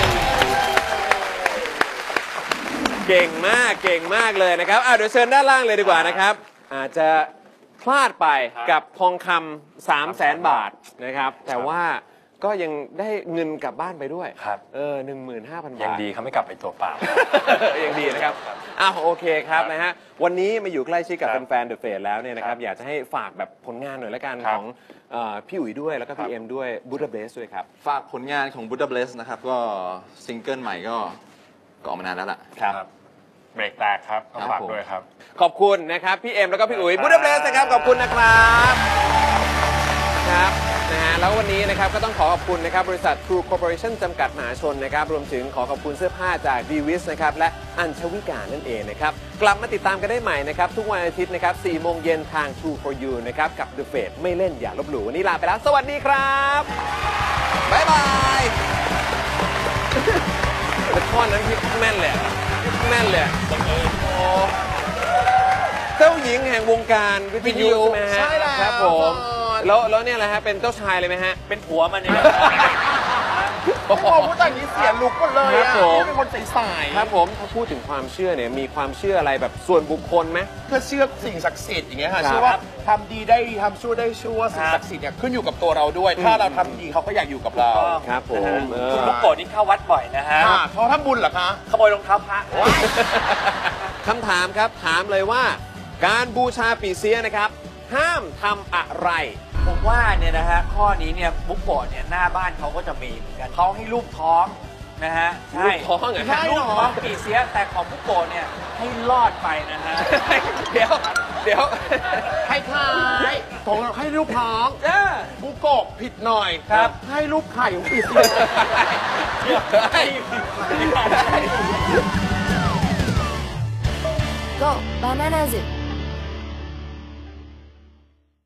เก่งมากเก่งมากเลยนะครับอ่ะเดี๋ยวเชิญด้านล่างเลยดีกว่านะครับอาจจะพลาดไปกับทองคำสามแสนบาทนะครับแต่ว่าก็ยังได้เงินกลับบ้านไปด้วยครับเออหนึ่งหมื่นห้าพันบาทยังดีเขาไม่กลับไปตัวเปล่ายังดีนะครับอ้าวโอเคครับนะฮะวันนี้มาอยู่ใกล้ชิดกับแฟนๆเดอะเฟสแล้วเนี่ยนะครับอยากจะให้ฝากแบบผลงานหน่อยละกันของพี่อุ๋ยด้วยแล้วก็พี่เอ็มด้วยบูดาเบสด้วยครับฝากผลงานของบูดาเบสนะครับก็ซิงเกิลใหม่ก็ก็ออกมานานแล้วล่ะครับเบรกแตกครับฝากด้วยครับขอบคุณนะครับพี่เอ็มแล้วก็พี่อุ๋ยบูดาเบสนะครับขอบคุณนะครับครับนะฮะแล้ววันนี้นะครับก็ต้องขอขอบคุณนะครับบริษัท True Corporation จำกัดมหาชนนะครับรวมถึงขอขอบคุณเสื้อผ้าจาก ดี วิส นะครับและอัญชวิกานั่นเองนะครับกลับมาติดตามกันได้ใหม่นะครับทุกวันอาทิตย์นะครับสี่โมงเย็นทาง True for You นะครับกับ The Fate ไม่เล่นอย่าลบหลู่วันนี้ลาไปแล้วสวัสดีครับบ๊ายบายแต่ข้อนั้นพี่แม่นเลยแม่นเลยโอ้เจ้าหญิงแห่งวงการวิทยุใช่ไหมฮะใช่แล้วครับผมแล้วแล้วเนี่ยแหละฮะเป็นเจ้าชายเลยไหมฮะเป็นผัวมันเองโอ้โหพูดอย่างนี้เสียลุกหมดเลยอ่ะเป็นคนใสๆครับผมถ้าพูดถึงความเชื่อเนี่ยมีความเชื่ออะไรแบบส่วนบุคคลไหมก็เชื่อสิ่งศักดิ์สิทธิ์อย่างเงี้ยค่ะเชื่อว่าทำดีได้ดีทำชั่วได้ชั่วสิ่งศักดิ์สิทธิ์เนี่ยขึ้นอยู่กับตัวเราด้วยถ้าเราทำดีเขาก็อยากอยู่กับเราครับผมคุณลูกโกดนี่เข้าวัดบ่อยนะฮะเขาทำบุญเหรอคะขโมยรองเท้าพระคำถามครับถามเลยว่าการบูชาปีเสียนะครับห้ามทำอะไรผมว่าเนี่ยนะฮะข้อนี้เนี่ยบุกโกะเนี่ยหน้าบ้านเขาก็จะมีเหมือนกันเขาให้ลูกท้องนะฮะใช่ลูกท้องเหรอลูกท้องปีเสียแต่ของบุกโกะเนี่ยให้รอดไปนะฮะเดี๋ยวเดี๋ยวให้ทายของเราให้ลูกท้องบุกโกะผิดหน่อยครับให้ลูกไข่ปีเสีย Go Bananas